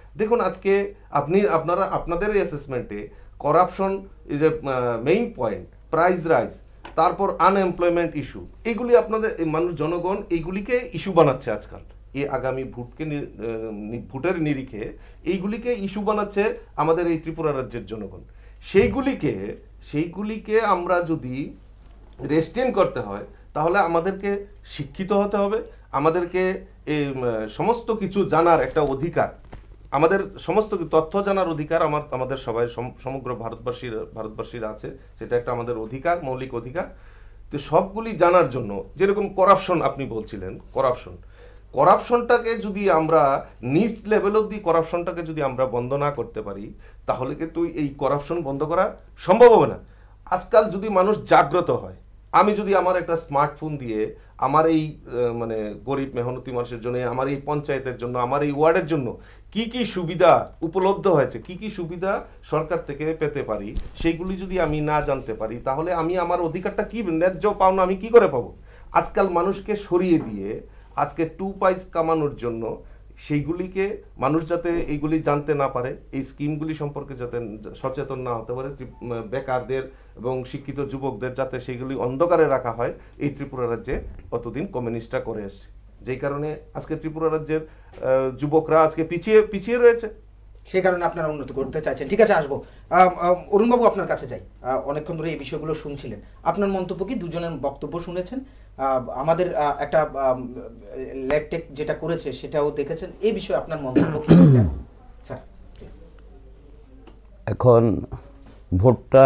দেখুন আজকে আপনাদের অ্যাসেসমেন্টে corruption is a main point, price rise, তারপর আনএমপ্লয়মেন্ট ইস্যু, এগুলি আপনাদের জনগণ এইগুলিকে ইস্যু বানাচ্ছে আজকাল। এই আগামী ভোটের নিরিখে এইগুলিকে ইস্যু বানাচ্ছে আমাদের এই ত্রিপুরা রাজ্যের জনগণ। সেইগুলিকে আমরা যদি রেস্টেন করতে হয় তাহলে আমাদেরকে শিক্ষিত হতে হবে, আমাদেরকে সমস্ত কিছু জানার একটা অধিকার, আমাদের সমস্ত তথ্য জানার অধিকার আমাদের সবাই সমগ্র ভারতবাসীর আছে, সেটা একটা আমাদের অধিকার, মৌলিক অধিকার। তো সবগুলি জানার জন্য, যেরকম করাপশন আপনি বলছিলেন, করাপশনটাকে যদি আমরা নিজ লেভেল অব্দি করাপশনটাকে যদি আমরা বন্ধ না করতে পারি তাহলে কিন্তু এই করাপশন বন্ধ করা সম্ভব হবে না। আজকাল যদি মানুষ জাগ্রত হয়, আমি যদি আমার একটা স্মার্টফোন দিয়ে আমার এই মানে গরিব মেহনতি মানুষের জন্য, আমার এই পঞ্চায়েতের জন্য, আমার এই ওয়ার্ডের জন্য কি কি সুবিধা উপলব্ধ হয়েছে, কি কি সুবিধা সরকার থেকে পেতে পারি, সেইগুলি যদি আমি না জানতে পারি তাহলে আমি আমার অধিকারটা কি, ন্যায্য পাওনা আমি কি করে পাবো? আজকাল মানুষকে সরিয়ে দিয়ে আজকে 2 পয়সা কামানোর জন্য সেইগুলিকে মানুষ যাতে এইগুলি জানতে না পারে, এই স্কিমগুলি সম্পর্কে যাতে সচেতন না হতে পারে, বেকারদের এবং শিক্ষিত যুবকদের যাতে সেইগুলি অন্ধকারে রাখা হয়, এই ত্রিপুরা রাজ্যে কতদিন কমিউনিস্টরা করে এসছে, যেই কারণে আজকে ত্রিপুরা রাজ্যের যুবকরা আজকে পিছিয়ে রয়েছে। সেই কারণে আপনারা উন্নতি করতে চাইছেন। ঠিক আছে, আসবো অরুণবাবু, আপনার কাছে যাই। অনেকক্ষণ ধরে এই বিষয়গুলো শুনছিলেন, আপনার মন্তব্য কি? দুজনের বক্তব্য শুনেছেন, আমাদের একটা ল্যাবটেক যেটা করেছে সেটাও দেখেছেন, এই বিষয়ে আপনার মন্তব্য কি? স্যার, এখন ভোটটা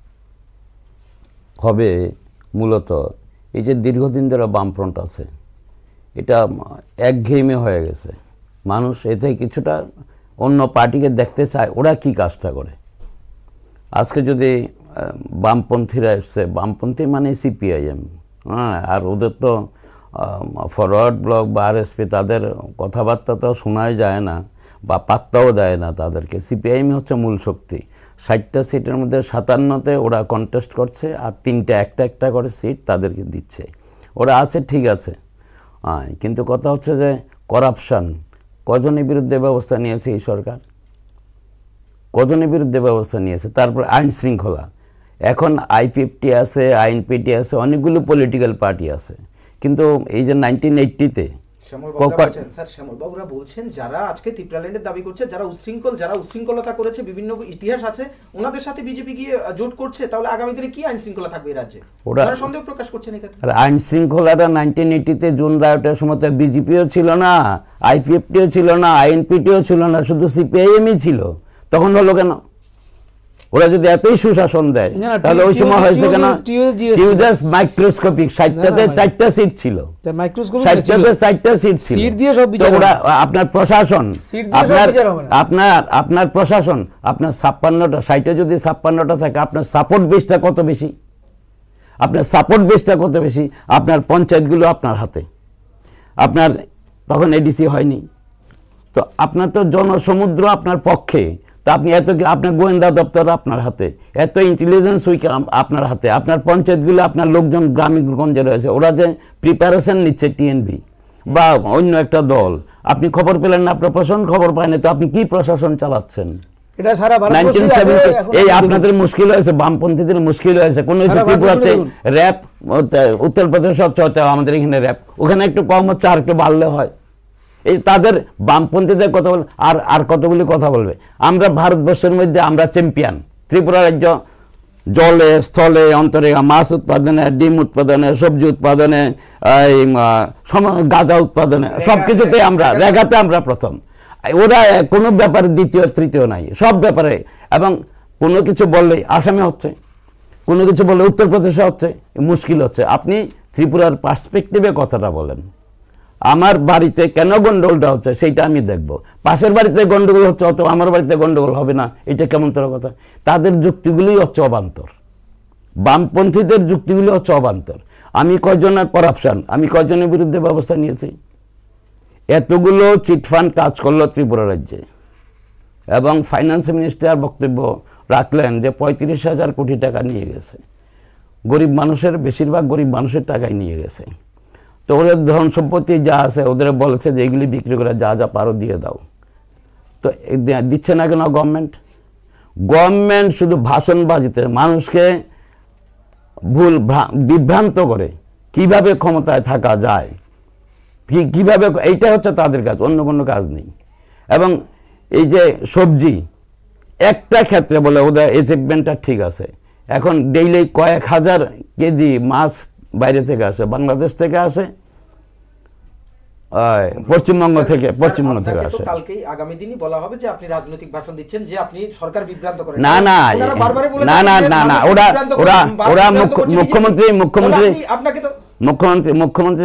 হবে মূলত এই যে দীর্ঘদিন ধরে বামফ্রন্ট আছে, এটা একঘেয়েমি হয়ে গেছে। মানুষ এতে কিছুটা অন্য পার্টিকে দেখতে চায় ওরা কি কাজটা করে। আজকে যদি বামপন্থীরা এসছে, বামপন্থী মানে সিপিআইএম, হ্যাঁ, আর ওদের তো ফরওয়ার্ড ব্লক বা আরএসপি, তাদের কথাবার্তা তো শোনাই যায় না বা পাত্তাও দেয় না তাদেরকে। সিপিআইএম হচ্ছে মূল শক্তি। 60টা সিটের মধ্যে 57তে ওরা কন্টেস্ট করছে, আর 3টে একটা করে সিট তাদেরকে দিচ্ছে। ওরা আছে, ঠিক আছে, কিন্তু কথা হচ্ছে যে করাপশান কজনের বিরুদ্ধে ব্যবস্থা নিয়েছে এই সরকার, কজনের বিরুদ্ধে ব্যবস্থা নিয়েছে। তারপর আইন শৃঙ্খলা, এখন আইপিএফটি আছে, আইএনপিটি আছে, অনেকগুলো পলিটিক্যাল পার্টি আছে, কিন্তু এই যে 1980-তে শ্যামলবাবুরা বলছেন যারা আজকে ত্রিপুরাল্যান্ডের দাবি করছে, যারা উশৃঙ্খলতা করেছে, বিভিন্ন ইতিহাস আছে, ওনাদের সাথে বিজেপি গিয়ে জোট করছে, তাহলে আগামী দিনে কি আইন শৃঙ্খলা থাকবে এই রাজ্যে? ওরা সন্দেহ প্রকাশ করছেন এই ক্ষেত্রে। আইন শৃঙ্খলাটা 1980-তে জুন রায়টের সময় বিজেপিও ছিল না, আইপিএফটিও ছিল না, আইএনপিটিও ছিল না, শুধু সিপিআইএমই ছিল। তখন হলো কেন? ওরা যদি এতই সুশাসন দেয় তাহলে ওই সময় হয়েছে কেন? মাইক্রোস্কোপিক 60টাতে 4টা সিট ছিল, 60টাতে 4টা সিট ছিল। ওরা আপনার প্রশাসন, আপনার প্রশাসন, আপনার 56টা, 60-এ যদি 56টা থাকে, আপনার সাপোর্ট বেসটা কত বেশি? আপনার সাপোর্ট বেসটা কত বেশি? আপনার পঞ্চায়েতগুলো আপনার হাতে, আপনার তখন এডিসি হয়নি, তো আপনার তো জনসমুদ্র আপনার পক্ষে, তা আপনি আপনার গোয়েন্দা দপ্তর আপনার হাতে, এত ইন্টেলিজেন্স উইক আপনার হাতে, আপনার পঞ্চায়েতগুলো আপনার লোকজন গ্রামীণগঞ্জে রয়েছে, ওরা যে প্রিপারেশন নিচ্ছে টিএনবি বা অন্য একটা দল, আপনি খবর পেলেন না, আপনার প্রশাসন খবর পায়নি, তো আপনি কি প্রশাসন চালাচ্ছেন? এটা সারা 1970 এই আপনাদের মুশকিল হয়েছে, বামপন্থীদের মুশকিল হয়েছে। কোন ত্রিপুরাতে র্যাব, উত্তরপ্রদেশ হচ্ছে আমাদের এখানে র্যাব, ওখানে একটু কম হচ্ছে, আর একটু বাড়লে হয়। এই তাদের বামপন্থীদের কথা বল, আর কতগুলি কথা বলবে। আমরা ভারতবর্ষের মধ্যে আমরা চ্যাম্পিয়ন। ত্রিপুরা রাজ্য জলে, স্থলে, অন্তরে, মাছ উৎপাদনে, ডিম উৎপাদনে, সবজি উৎপাদনে, গাঁজা উৎপাদনে, সবকিছুতে আমরা রেগাতে আমরা প্রথম। ওরা কোনো ব্যাপারে দ্বিতীয় তৃতীয় নাই, সব ব্যাপারে। এবং কোনো কিছু বললে আসামে হচ্ছে, কোনো কিছু বললে উত্তরপ্রদেশে হচ্ছে, মুশকিল হচ্ছে। আপনি ত্রিপুরার পার্সপেক্টিভে কথাটা বলেন। আমার বাড়িতে কেন গন্ডগোলটা হচ্ছে সেইটা আমি দেখব, পাশের বাড়িতে গন্ডগোল হচ্ছে অথবা আমার বাড়িতে গন্ডগোল হবে না, এটা কেমন তোর কথা? তাদের যুক্তিগুলি হচ্ছে অবান্তর, বামপন্থীদের যুক্তিগুলি হচ্ছে অবান্তর। আমি কয়জনের করাপশন, আমি কয়জনের বিরুদ্ধে ব্যবস্থা নিয়েছি? এতগুলো চিটফান্ড কাজ করলো ত্রিপুরা রাজ্যে, এবং ফাইন্যান্স মিনিস্টার বক্তব্য রাখলেন যে 35,000 কোটি টাকা নিয়ে গেছে। গরিব মানুষের, বেশিরভাগ গরিব মানুষের টাকাই নিয়ে গেছে। তো ওদের ধন সম্পত্তি যা আছে ওদের বলেছে যে এগুলি বিক্রি করে যা যা পারো দিয়ে দাও। তো দিচ্ছে না কেন গভর্নমেন্ট শুধু ভাষণবাজিতে মানুষকে বিভ্রান্ত করে কিভাবে ক্ষমতায় থাকা যায়, কিভাবে, এইটা হচ্ছে তাদের কাজ, অন্য কোনো কাজ নেই। এবং এই যে সবজি একটা ক্ষেত্রে বলে ওদের অ্যাচিভমেন্টটা ঠিক আছে, এখন ডেইলি কয়েক হাজার কেজি মাছ বাইরে থেকে আসে, বাংলাদেশ থেকে আসে, পশ্চিমবঙ্গ থেকে আসে। কালকেই আগামী দিনই বলা হবে যে আপনি রাজনৈতিক ভাষণ দিচ্ছেন, যে আপনি সরকার বিভ্রান্ত করেন। না না না না না না ওরা মুখ্যমন্ত্রী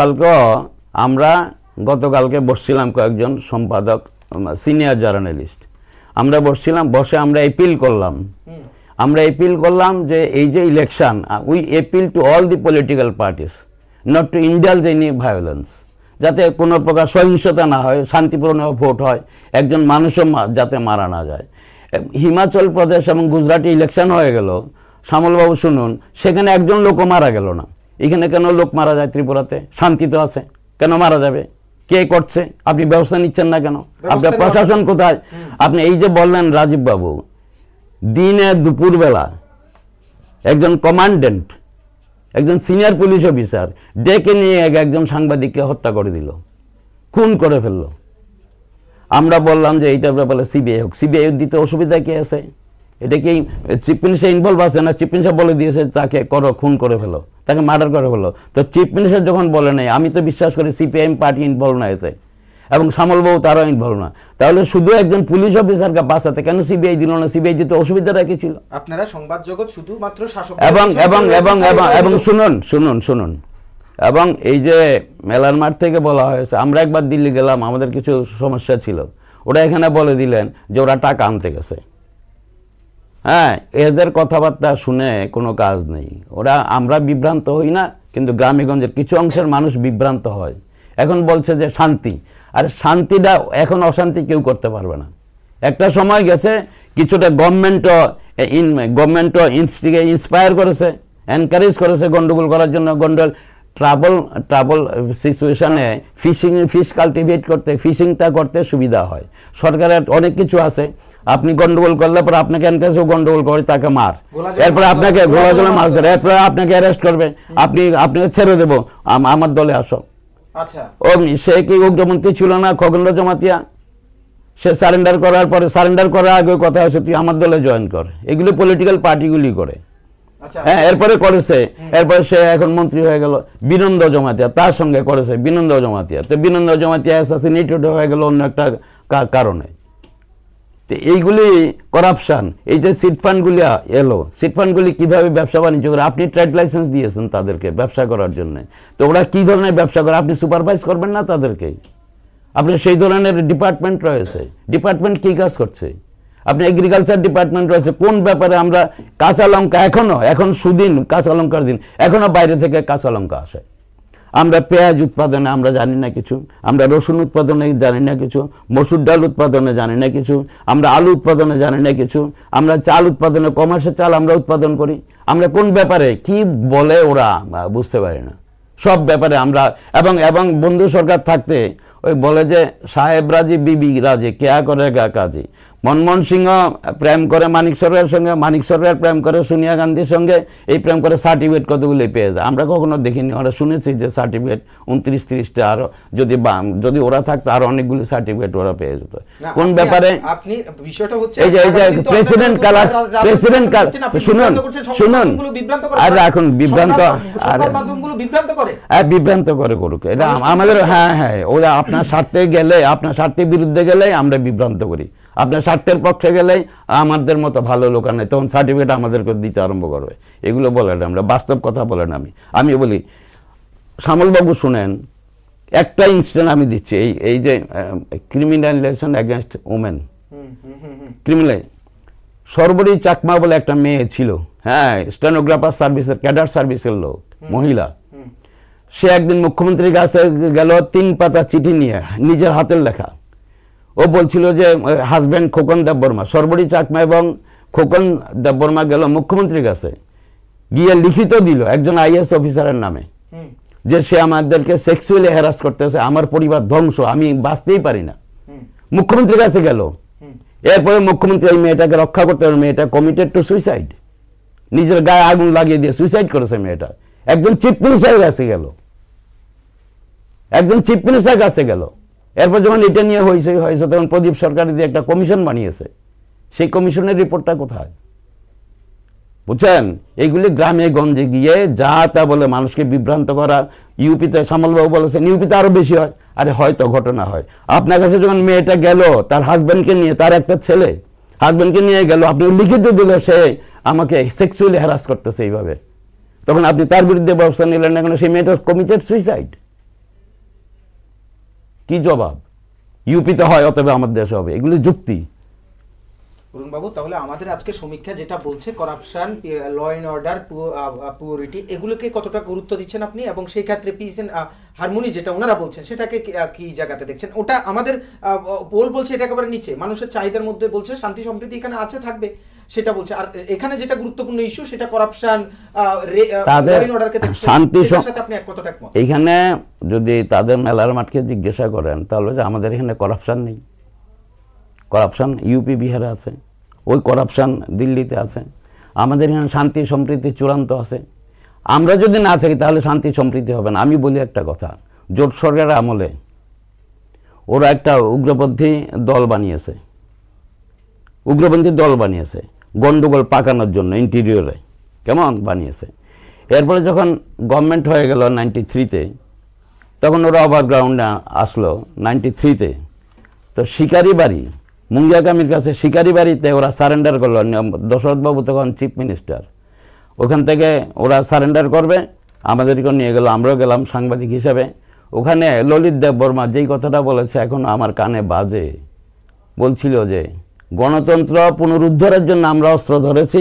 গতকালকে বসছিলাম কয়েকজন সম্পাদক, সিনিয়র জার্নালিস্ট, আমরা বসছিলাম, বসে আমরা এপিল করলাম যে এই যে election, we appeal to all the political parties not to indulge any violence, যাতে কোনো প্রকার সহিংসতা না হয়, শান্তিপূর্ণ ভোট হয়, একজন মানুষও যাতে মারা না যায়। হিমাচল প্রদেশ এবং গুজরাটে ইলেকশন হয়ে গেল, শ্যামলবাবু শুনুন, সেখানে একজন লোকও মারা গেল না। এখানে কেন লোক মারা যায়? ত্রিপুরাতে শান্তি তো আছে, কেন মারা যাবে? কে করছে? আপনি ব্যবস্থা নিচ্ছেন না কেন? আপনার প্রশাসন কোথায়? আপনি এই যে বললেন রাজীব বাবু, দিনে দুপুরবেলা একজন কমান্ডেন্ট, একজন সিনিয়র পুলিশ অফিসার ডেকে নিয়ে একজন সাংবাদিককে হত্যা করে দিল, খুন করে ফেললো। আমরা বললাম যে এইটার ব্যাপারে সিবিআই হোক। সিবিআই দিতে অসুবিধা কি আছে? এটা কি চিফ মিনিস্টার ইনভলভ আছে না? চিফ মিনিস্টার বলে দিয়েছে তাকে করো, খুন করে ফেলো, তাকে মার্ডার করে ফেলো। তো চিফ মিনিস্টার যখন বলে নাই, আমি তো বিশ্বাস করি সিপিআইএম পার্টি ইনভলভ না এতে, এবং শ্যামলবাবু তারাও ইনভলভ না। তাহলে শুধু একজন পুলিশ অফিসারকে বাঁচাতে কেন সিবিআই দিল না? সিবিআই দিতে অসুবিধাটা কি ছিল? আপনারা সংবাদ জগৎ শুধুমাত্র শাসক এবং শুনুন এবং এই যে মেলার মাঠ থেকে বলা হয়েছে, আমরা একবার দিল্লি গেলাম, আমাদের কিছু সমস্যা ছিল, ওরা এখানে বলে দিলেন যে ওরা টাকা আনতে গেছে। হ্যাঁ, এদের কথাবার্তা শুনে কোনো কাজ নেই। আমরা বিভ্রান্ত হই না, কিন্তু গ্রামেগঞ্জের কিছু অংশের মানুষ বিভ্রান্ত হয়। এখন বলছে যে শান্তি, আর শান্তিটা এখন অশান্তি কেউ করতে পারবে না। একটা সময় গেছে, কিছুটা গভর্নমেন্টও ইন্সপায়ার করেছে, এনকারেজ করেছে গন্ডগোল করার জন্য। ট্রাবল সিচুয়েশনে ফিশ কাল্টিভেট করতে, ফিশিংটা করতে সুবিধা হয়। সরকারের অনেক কিছু আছে, আপনি গন্ডগোল করলে পরে আপনাকে এনকারেজও গন্ডগোল করে, তাকে মার, এরপরে আপনাকে ঘোলা জলে মাছ ধরে, এরপরে আপনাকে অ্যারেস্ট করবে, আপনাকে ছেড়ে দেবো, আমার দলে আসো। সে কি উগ্রমন্ত্রী ছিল না খগেন্দ্র জমাতিয়া? সে সারেন্ডার করার আগে কথা হয়েছে তুই আমার দলে জয়েন কর। এগুলি পলিটিক্যাল পার্টিগুলি করে। হ্যাঁ, এরপরে করেছে, এরপরে সে এখন মন্ত্রী হয়ে গেল। বিনন্দ জমাতিয়া তার সঙ্গে করেছে, বিনন্দ জমাতিয়া অ্যাসাসিনেটেড হয়ে গেল অন্য একটা কারণে। তো এইগুলি করাপশন। এই যে সিট ফান্ডগুলি এলো, সিট ফান্ডগুলি কিভাবে ব্যবসা বাণিজ্য করে? আপনি ট্রেড লাইসেন্স দিয়েছেন তাদেরকে ব্যবসা করার জন্য, তো ওরা কি ধরনের ব্যবসা করে আপনি সুপারভাইজ করবেন না তাদেরকে? আপনার সেই ধরনের ডিপার্টমেন্ট রয়েছে, ডিপার্টমেন্ট কি কাজ করছে? আপনি এগ্রিকালচার ডিপার্টমেন্ট রয়েছে, কোন ব্যাপারে? আমরা কাঁচা লঙ্কা এখন সুদিন কাঁচা লঙ্কার দিন, এখনো বাইরে থেকে কাঁচা লঙ্কা আসে। আমরা পেঁয়াজ উৎপাদনে আমরা জানি না কিছু, আমরা রসুন উৎপাদনে জানি না কিছু, মসুর ডাল উৎপাদনে জানি না কিছু, আমরা আলু উৎপাদনে জানি না কিছু, আমরা চাল উৎপাদনে, কমার্সের চাল আমরা উৎপাদন করি। আমরা কোন ব্যাপারে কি বলে ওরা বুঝতে পারি না, সব ব্যাপারে আমরা। এবং বন্ধু সরকার থাকতে ওই বলে যে সাহেব রাজি বিবি রাজি, কেয়া করে গা কাজী। মনমোহন সিংহ প্রেম করে মানিক সরকারের সঙ্গে, মানিক সরকার প্রেম করে সোনিয়া গান্ধীর সঙ্গে, এই প্রেম করে সার্টিফিকেট কতগুলি পেয়ে যায়। আমরা কখনো দেখিনি, ওরা শুনেছি যে সার্টিফিকেট 29-30টা, আরো যদি ওরা থাকতো আরো অনেকগুলি সার্টিফিকেট ওরা পেয়ে যেত। কোন ব্যাপারে? আপনি বিষয়টা হচ্ছে এই যে প্রেসিডেন্ট শুনুন, আর এখন বিভ্রান্ত করে করুক, এটা আমাদের। হ্যাঁ, ওরা আপনার স্বার্থে গেলে, আপনার স্বার্থের বিরুদ্ধে গেলে আমরা বিভ্রান্ত করি, আপনার স্বার্থের পক্ষে গেলেই আমাদের মতো ভালো লোক নেই, তখন সার্টিফিকেট আমাদেরকে দিতে আরম্ভ করবে। এগুলো বলেন, আমরা বাস্তব কথা বলেন। আমি বলি, শ্যামলবাবু শুনেন, একটা ইনসিডেন্ট আমি দিচ্ছি। এই যে criminalisation against women, criminal, Sarbari Chakma বলে একটা মেয়ে ছিল, হ্যাঁ, স্টেনোগ্রাফার সার্ভিসের, ক্যাডার সার্ভিসের লোক, মহিলা। সে একদিন মুখ্যমন্ত্রীর কাছে গেল 3 পাতা চিঠি নিয়ে, নিজের হাতের লেখা। ও বলছিল যে হাজব্যান্ড খোকন দেববর্মা, সর্বরী চাকমা এবং খোকন দেববর্মা গেল মুখ্যমন্ত্রীর কাছে, গিয়ে লিখিত দিল একজন আইএস অফিসারের নামে, যে সে আমাদেরকে সেক্সুয়ালি হ্যারাস করতেছে, আমার পরিবার ধ্বংস, আমি বাঁচতেই পারি না। মুখ্যমন্ত্রীর কাছে গেল, এরপরে মুখ্যমন্ত্রী এই মেয়েটাকে রক্ষা করতে পারে, মেয়েটা কমিটেড টু সুইসাইড, নিজের গায়ে আগুন লাগিয়ে দিয়ে সুইসাইড করেছে মেয়েটা। একজন চিফ মিনিস্টারের কাছে গেল, একজন চিফ মিনিস্টারের কাছে গেল। এরপর যখন এটা নিয়ে হয়েছে তখন প্রদীপ সরকার দিয়ে একটা কমিশন বানিয়েছে, সেই কমিশনের রিপোর্টটা কোথায়? বুঝছেন, এইগুলি গ্রামে গঞ্জে গিয়ে যা তা বলে মানুষকে বিভ্রান্ত করা। ইউপিতে শ্যামলবাবু বলেছেন ইউপিতে আরো বেশি হয়, আরে হয়তো ঘটনা হয়। আপনার কাছে যখন মেয়েটা গেল তার হাজব্যান্ডকে নিয়ে, তার একটা ছেলে হাজব্যান্ডকে নিয়ে গেল, আপনি লিখিত দিল সে আমাকে সেক্সুয়ালি হ্যারাস করতেছে এইভাবে, তখন আপনি তার বিরুদ্ধে ব্যবস্থা নিলেন না কেন? সেই মেয়েটা কমিটেড সুইসাইড। কি জবাব? ইউপিতে হয় অতএব আমাদের দেশে হবে, এগুলি যুক্তি। অরুণবাবু, তাহলে আমাদের আজকে সমীক্ষা যেটা বলছে corruption, law and order, purity, এগুলোকে কতটা গুরুত্ব দিচ্ছেন আপনি, এবং সেই ক্ষেত্রে পিস এন্ড হারমোনি যেটা ওনারা বলছেন সেটাকে কি জায়গাতে দেখছেন? ওটা আমাদের পোল বলছে এটা একেবারে নিচে, মানুষের চাহিদার মধ্যে বলছে শান্তি সম্প্রীতি এখানে আছে, থাকবে, সেটা বলছে। আর এখানে যেটা গুরুত্বপূর্ণ ইস্যু সেটা করাপশন, ল অ্যান্ড অর্ডারকে দেখছেন, সেটার সাথে আপনি কতটা একমত? এইখানে যদি তাদের মেলার মাঠকে জিজ্ঞাসা করেন তাহলে যে আমাদের এখানে করাপশন নেই। করাপশন ইউপি বিহারে আছে, ওই করাপশন দিল্লিতে আছে। আমাদের এখানে শান্তি সম্প্রীতি চূড়ান্ত আছে। আমরা যদি না থাকি তাহলে শান্তি সম্প্রীতি হবে না। আমি বলি একটা কথা, জোট সরকারের আমলে ওরা একটা উগ্রপন্থী দল বানিয়েছে, গন্ডগোল পাকানোর জন্য ইন্টেরিয়রে, কেমন বানিয়েছে। এরপরে যখন গভর্নমেন্ট হয়ে গেল 93-তে, তখন ওরা ওভারগ্রাউন্ডে আসলো 93-তে। তো শিকারি বাড়ি, মুঙ্গিয়া কামির কাছে শিকারি বাড়িতে ওরা সারেন্ডার করলো। দশরথবাবু তখন চিফ মিনিস্টার, ওখান থেকে ওরা সারেন্ডার করবে, আমাদেরকে নিয়ে গেল, আমরাও গেলাম সাংবাদিক হিসাবে। ওখানে ললিত দেববর্মা যেই কথাটা বলেছে এখন আমার কানে বাজে, বলছিল যে গণতন্ত্র পুনরুদ্ধারের জন্য আমরা অস্ত্র ধরেছি,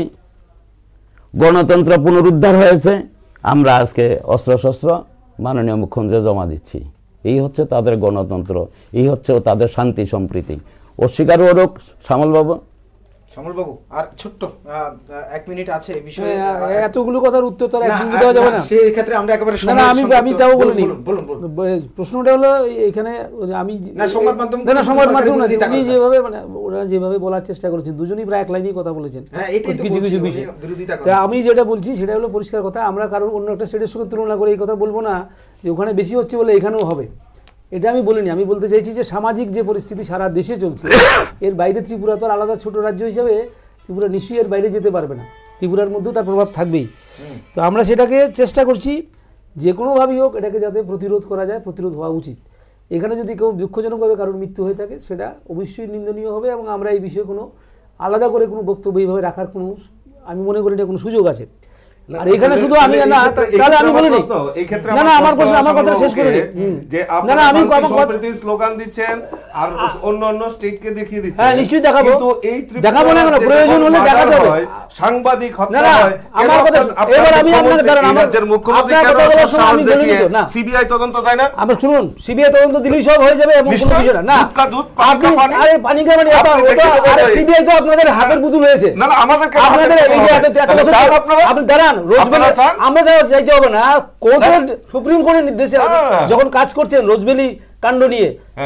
গণতন্ত্র পুনরুদ্ধার হয়েছে, আমরা আজকে অস্ত্রশস্ত্র মাননীয় মুখ্যমন্ত্রী জমা দিচ্ছি। এই হচ্ছে তাদের গণতন্ত্র, এই হচ্ছে তাদের শান্তি সম্প্রীতি। অস্বীকার ওরক শ্যামলবাবু। শ্যামলবাবু, আর ছোট্ট 1 মিনিট আছে এই বিষয়ে, এতগুলো কথার উত্তর তো একদিন দেওয়া যাবে না। সেই ক্ষেত্রে আমরা একেবারে আমি তাও বলিনি। প্রশ্নটা হলো এখানে আমি সংবাদ মাধ্যম না, উনি যেভাবে মানে ওরা যেভাবে বলার চেষ্টা করেছেন, দুজনেই প্রায় এক লাইনেই কথা বলেছেন কিছু কিছু বিষয়। আমি যেটা বলছি সেটা হলো পরিষ্কার কথা, আমরা কারোর অন্য একটা স্টেটের সঙ্গে তুলনা করে এই কথা বলবো না যে ওখানে বেশি হচ্ছে বলে এখানেও হবে, এটা আমি বলিনি। আমি বলতে চাইছি যে সামাজিক যে পরিস্থিতি সারা দেশে চলছে, এর বাইরে ত্রিপুরা তো আলাদা ছোট রাজ্য হিসাবে ত্রিপুরা নিশ্চয়ই এর বাইরে যেতে পারবে না, ত্রিপুরার মধ্যেও তার প্রভাব থাকবেই। তো আমরা সেটাকে চেষ্টা করছি যে কোনোভাবেই হোক এটাকে যাতে প্রতিরোধ করা যায়, প্রতিরোধ হওয়া উচিত। এখানে যদি কেউ দুঃখজনকভাবে কারোর মৃত্যু হয়ে থাকে সেটা অবশ্যই নিন্দনীয় হবে, এবং আমরা এই বিষয়ে কোনো আলাদা করে কোনো বক্তব্য এইভাবে রাখার কোনো, আমি মনে করি না কোনো সুযোগ আছে। আর এখানে শুধু আমি না, তাহলে আমি বলিনি, না না আমার প্রশ্ন, আমার কথা শেষ করিনি, যে না না আমি সম্প্রীতির স্লোগান দিচ্ছেন আর অন্য স্টেটকে দেখিয়ে দিচ্ছেন। হ্যাঁ নিশ্চয়ই দেখাবো, কিন্তু এই দেখাবো না কেন, প্রয়োজন হলে দেখাতে হবে। সাংবাদিক হত্যা হয়, আমার কথা এবার আমি আপনাদের কারণ আমার রাজ্যের মুখ্যমন্ত্রী কেন সাহস দেখিয়ে সিবিআই তদন্ত দেয় না? আমরা শুনুন, সিবিআই তদন্ত দিলেই সব হয়ে যাবে এমন কোনো কিছু না। দুধ পানি পানি, আরে পানি কা পানি, আরে সিবিআই তো আপনাদের হাতের পুতুল হয়েছে। না না আমাদেরকে আপনাদের এই যে আপনি দাঁড়ান, রোজবেলি আমরা চাইতে হবে না, কোর্টের সুপ্রিম কোর্টের নির্দেশে যখন কাজ করছেন রোজবেলি কাণ্ড নিয়ে,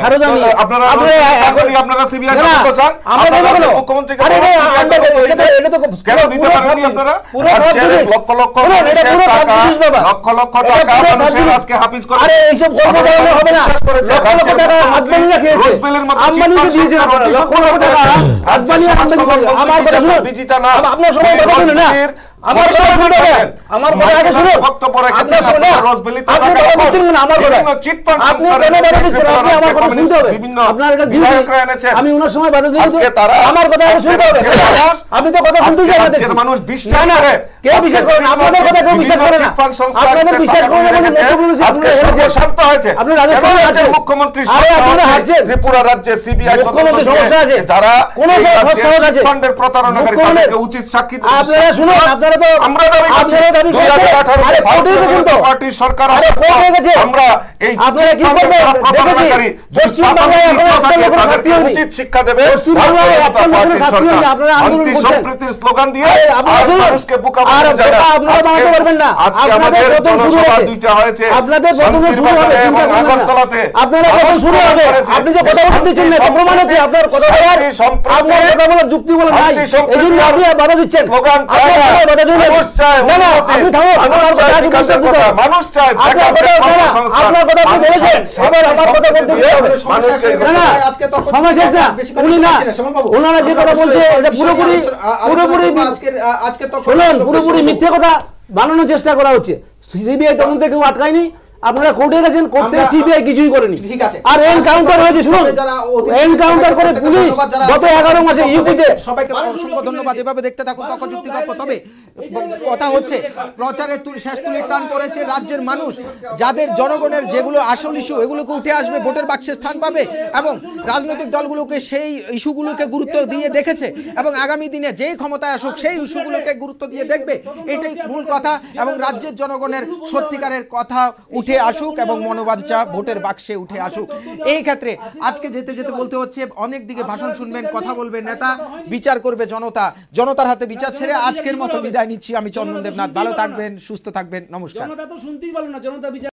আপনারা সিবিআই তদন্ত চান, আপনারা মুখ্যমন্ত্রীকে কেন দিতে পারেননি? আপনারা লক্ষ লক্ষ টাকা মানুষের আজকে হাফিজ করে, আরে এইসব গল্প বলা হবে না, লক্ষ লক্ষ টাকা আদবানি রাখিয়েছে, রোজবেলির মতো আম্বানিকে দিয়েছে লক্ষ লক্ষ টাকা আদবানি, আমার কথা শুনুন, বিজিতা না আপনার সময় কথা শুনুন না, আমার কথা শুনুন, আমার কথা আগে শুনুন, বক্তব্য রেখেছেন আপনারা রোজবেলিতে আপনি কথা বলছেন না, আমার কথা চিট ফান্ড আপনি কেন বাধা দিচ্ছেন? আপনি আমার কথা শুনতে হবে, আপনার এটা বিধায়করা এনেছেন, আমি ওনার সময় বাধা দিয়েছি, আজকে তারা আমার কথা আগে শুনতে হবে, আপনি তো কথা শুনতে চান না, যে মানুষ বিশ্বাস করে, কেউ বিশ্বাস করে না, আপনাদের কথা কেউ বিশ্বাস করে না, আপনাদের বিশ্বাস করে না বলে আজকে সর্বশান্ত হয়েছে। আপনি রাজস্থানের মুখ্যমন্ত্রী ত্রিপুরা রাজ্যে সিবিআই মুখ্যমন্ত্রী সমস্যা আছে, যারা কোন সমস্যা আছে, ফান্ডের প্রতারণাকারী তাদেরকে উচিত সাক্ষী দিতে, আপনারা শুনুন, আপনারা তো আমরা দাবি করছি 2018 পার্টির সরকার আমরা এই আপনারা কি করবেন প্রতারণাকারী পশ্চিম বাংলায় তাদেরকে উচিত শিক্ষা দেবে। পশ্চিম বাংলায় আপনারা আন্দোলন করছেন, সম্প্রীতির স্লোগান দিয়ে মানুষকে বোকা আর কোনো জায়গা। আপনারা বানাতে পারবেন না। আজকে আপনাদের আমাদের প্রথম শুরু জনসভা হয়েছে। দুইটা হয়েছে, আপনাদের প্রথমে শান্তির শুরু হবে, বাজারে চিন্তা এবং করবেন না। আগরতলাতে। আপনারা মানুষ প্রথম শুরু হবে, করেছে। আপনি যে কথা বলতে দিচ্ছেন না, শান্তি প্রমাণ আছে আপনার কথা বলার, শান্তি সম্প্রীতি, আপনার কথা বলার যুক্তি বলে নাই, শান্তি সম্প্রীতি এই জন্য আপনি বাধা দিচ্ছেন। স্লোগান চায় আপনার না। কথায় বাধা দিলেন। মানুষ চায় না, না, উন্নতি, আপনি থামুন, মানুষ আপনার চায় কথা আগে বিকাশের বলতে কথা, দিতে হবে। মানুষ চায় আপনার বেকারদের কথা, না, না, কর্মসংস্থান, আপনার কথা আপনি মানুষ বলেছেন, চায় এবার আমার কথা শান্তি বলতে দিতে হবে। হবে। মানুষকে না, না, সময় শেষ না, উনি না, ওনারা যে কথা বলছে এটা পুরোপুরি শুনুন, পুরোপুরি মিথ্যে কথা বানানোর চেষ্টা করা হচ্ছে। সিবিআই তদন্তে কেউ আটকায়নি, আপনারা কোর্টে গেছেন, কোর্ট থেকে সিবিআই কিছুই করেনি। ঠিক আছে। আর এনকাউন্টার হয়েছে, শুনুন, এনকাউন্টার করে পুলিশ গত 11 মাসে ইউপিতে। সবাইকে অসংখ্য ধন্যবাদ। এভাবে দেখতে থাকুন তর্কযুক্তি গল্প। তবে কথা হচ্ছে প্রচারের শেষ তুলির টান পড়েছে রাজ্যের মানুষ, যাদের জনগণের যেগুলো আসল ইস্যু এগুলোকে উঠে আসবে, ভোটের বাক্সে স্থান পাবে এবং রাজনৈতিক দলগুলোকে সেই ইস্যুগুলোকে গুরুত্ব দিয়ে দেখেছে এবং আগামী দিনে যেই ক্ষমতায় আসুক সেই ইস্যুগুলোকে গুরুত্ব দিয়ে দেখবে, এটাই মূল কথা। এবং রাজ্যের জনগণের সত্যিকারের কথা উঠে আসুক এবং মনোবাঞ্ছা ভোটের বাক্সে উঠে আসুক। এই ক্ষেত্রে আজকে যেতে যেতে বলতে হচ্ছে, অনেক দিকে ভাষণ শুনবেন, কথা বলবে নেতা, বিচার করবে জনতা। জনতার হাতে বিচার ছেড়ে আজকের মতো বিদায় নিচ্ছি। আমি চন্দন দেবনাথ। ভালো থাকবেন, সুস্থ থাকবেন, নমস্কার। জনতা তো শুনতেই পারলো না, জনতা বিচার